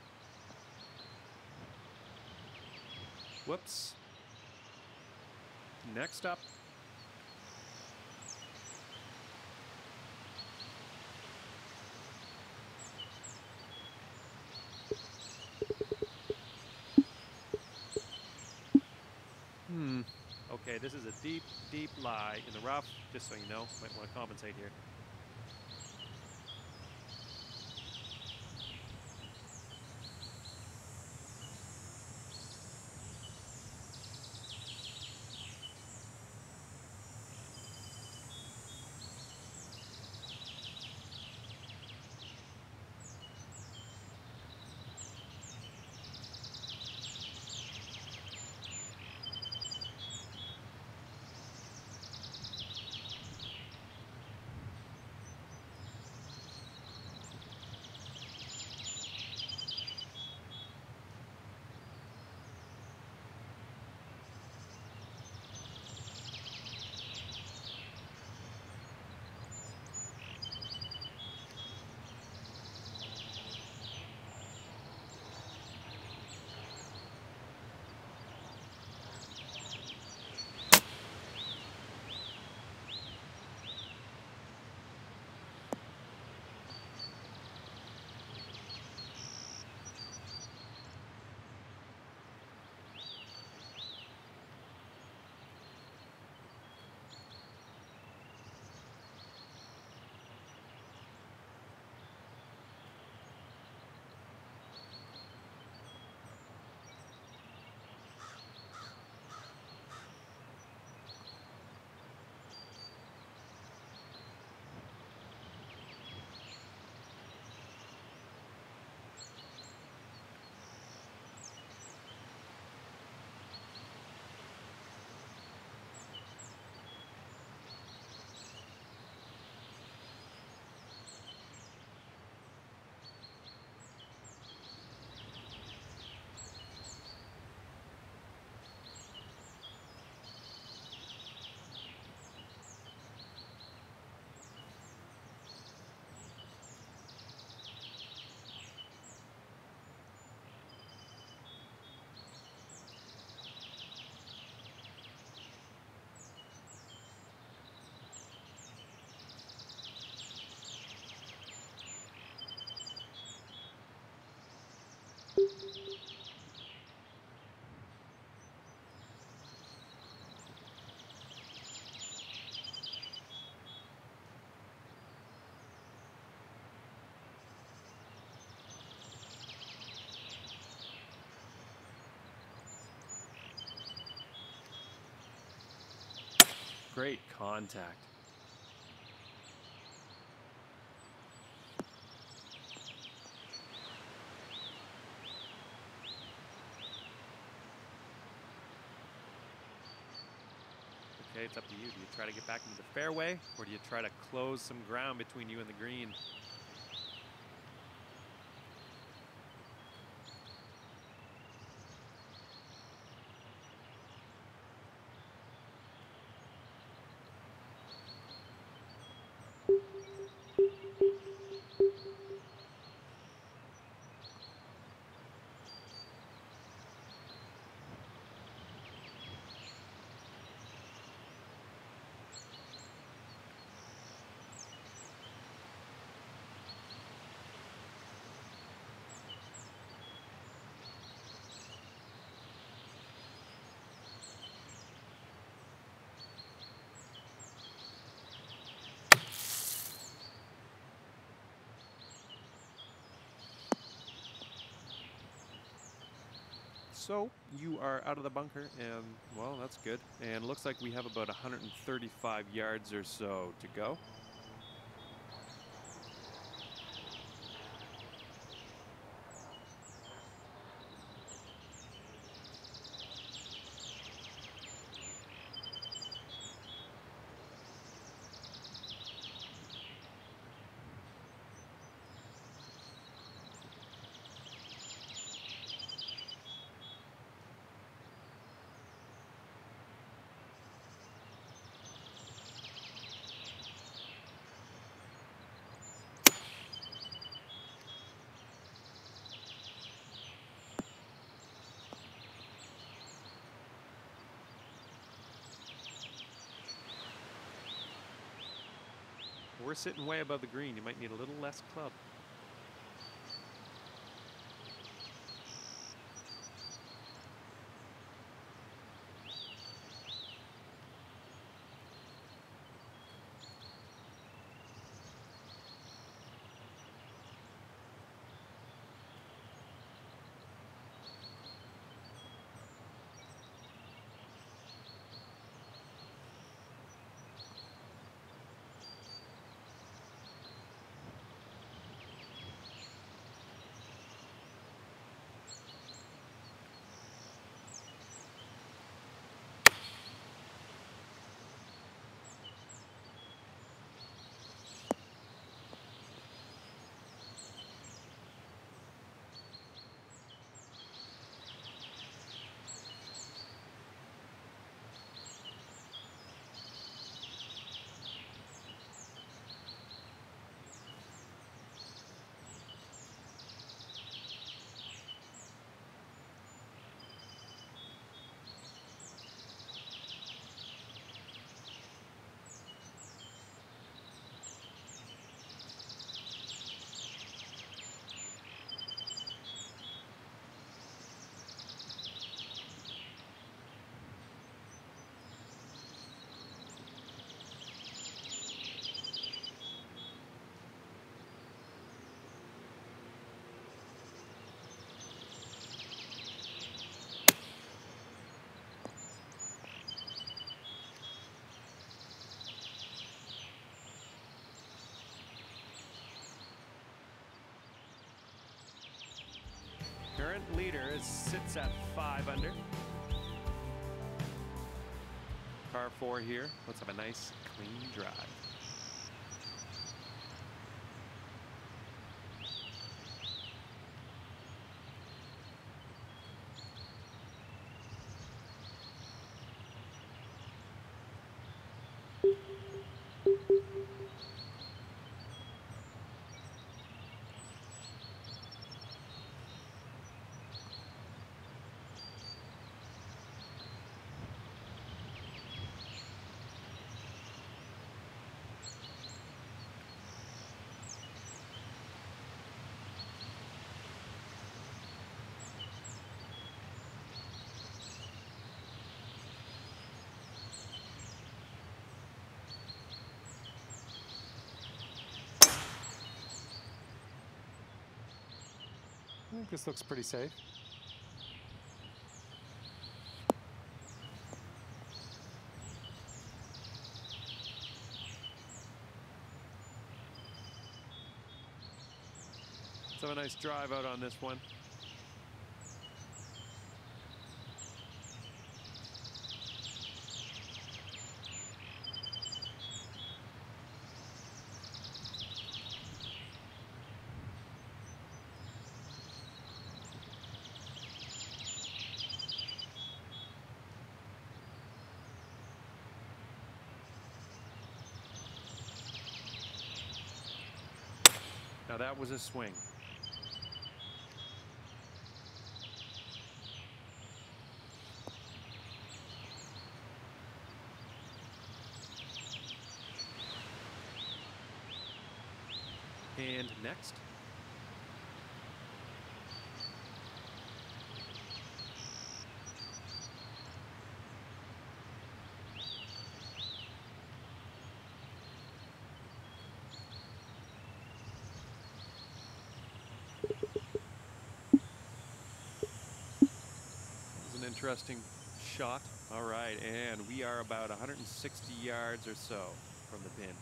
Whoops. Next up. Hmm. Okay, this is a deep, deep lie in the rough, just so you know. Might want to compensate here. Great contact. Okay, it's up to you. Do you try to get back into the fairway, or do you try to close some ground between you and the green? So you are out of the bunker, and well, that's good. And it looks like we have about one hundred thirty-five yards or so to go. We're sitting way above the green. You might need a little less club. Current leader is, sits at five under. Par four here. Let's have a nice clean drive. I think this looks pretty safe. have a nice drive out on this one. Now that was a swing. And next. Interesting shot. All right, and we are about one hundred sixty yards or so from the pin.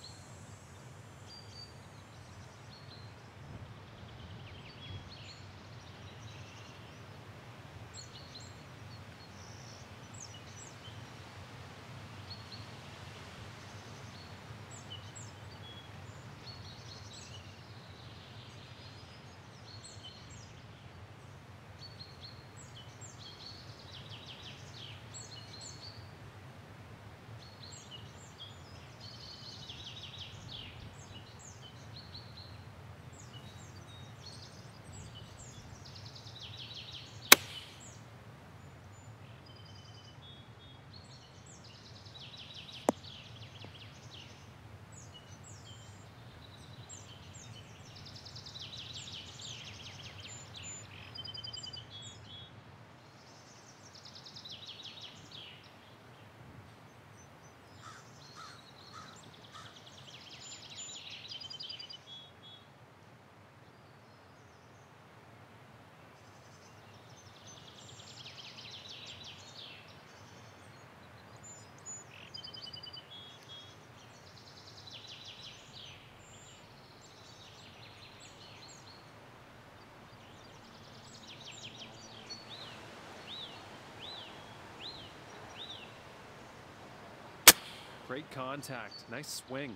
Great contact. Nice swing.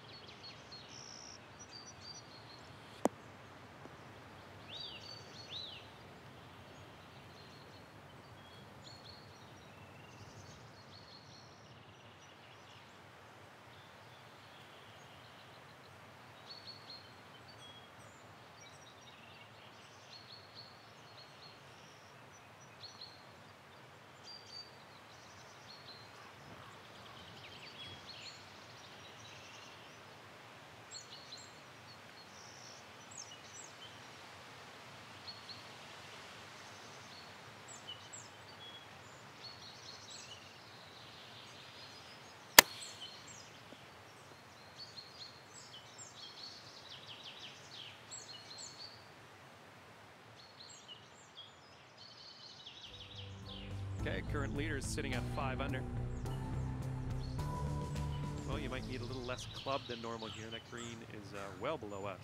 Okay, current leader is sitting at five under. Well, you might need a little less club than normal here. That green is uh, well below us.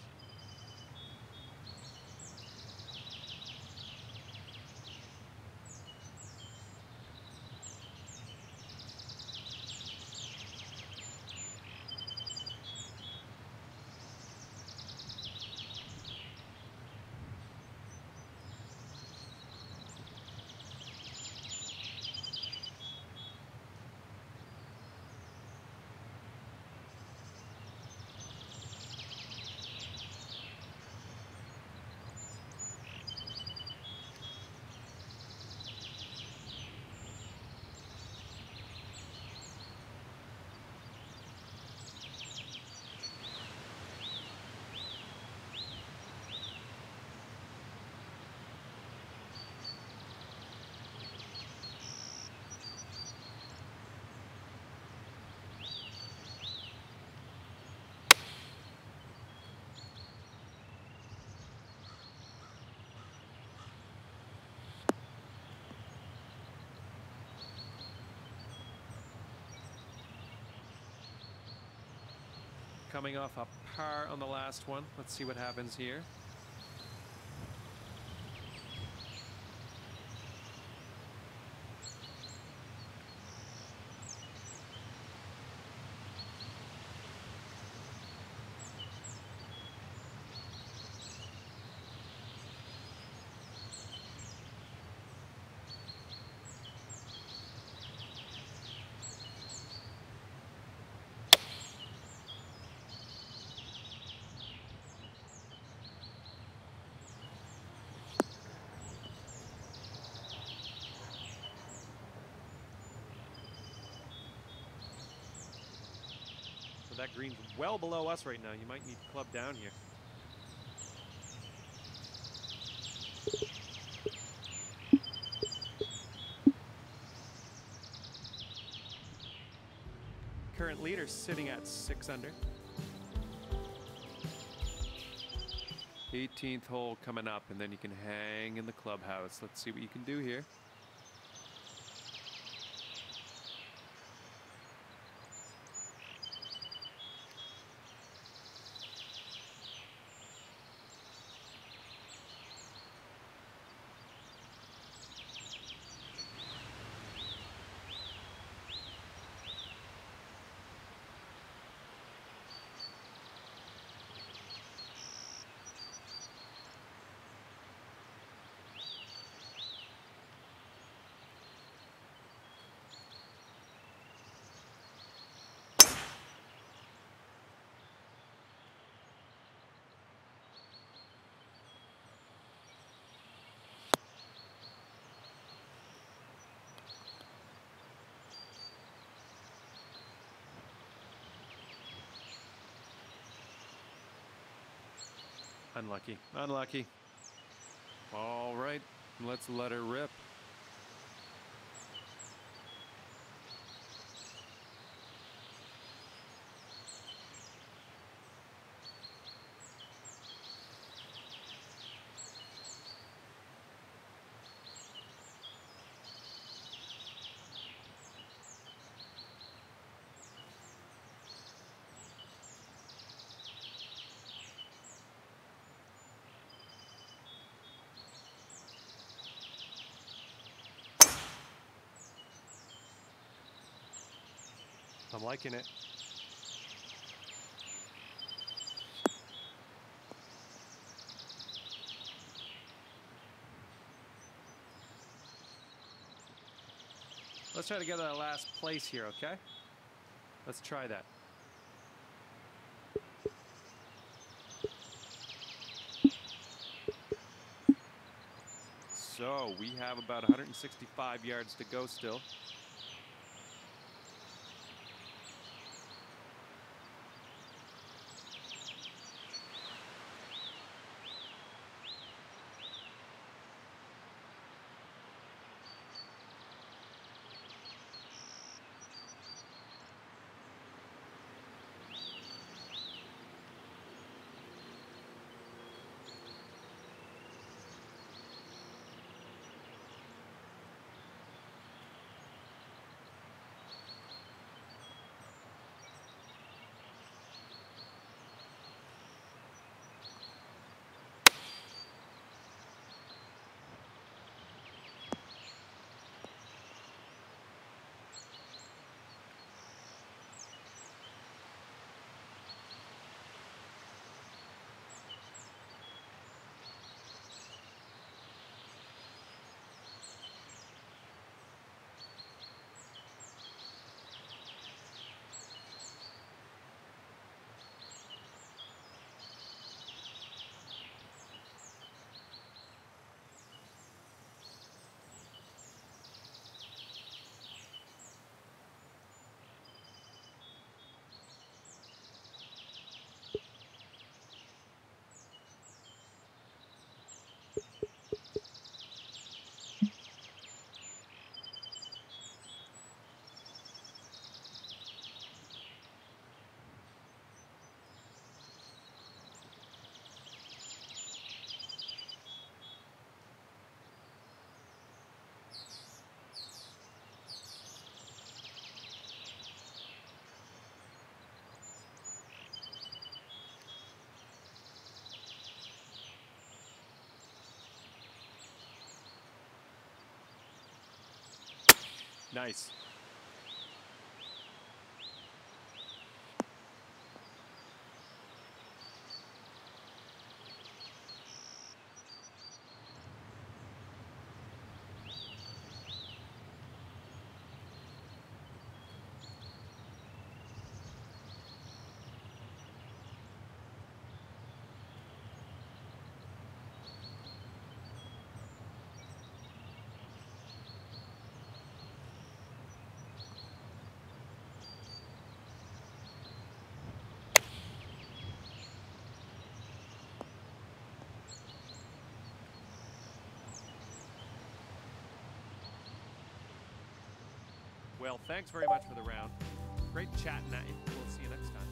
Coming off a par on the last one. Let's see what happens here. But that green's well below us right now. You might need to club down here. Current leader sitting at six under. eighteenth hole coming up, and then you can hang in the clubhouse. Let's see what you can do here. Unlucky. Unlucky. All right, let's let her rip. I'm liking it. Let's try to get that last place here, okay? Let's try that. So we have about one hundred sixty-five yards to go still. Nice. Well, thanks very much for the round. Great chatting at you. We'll see you next time.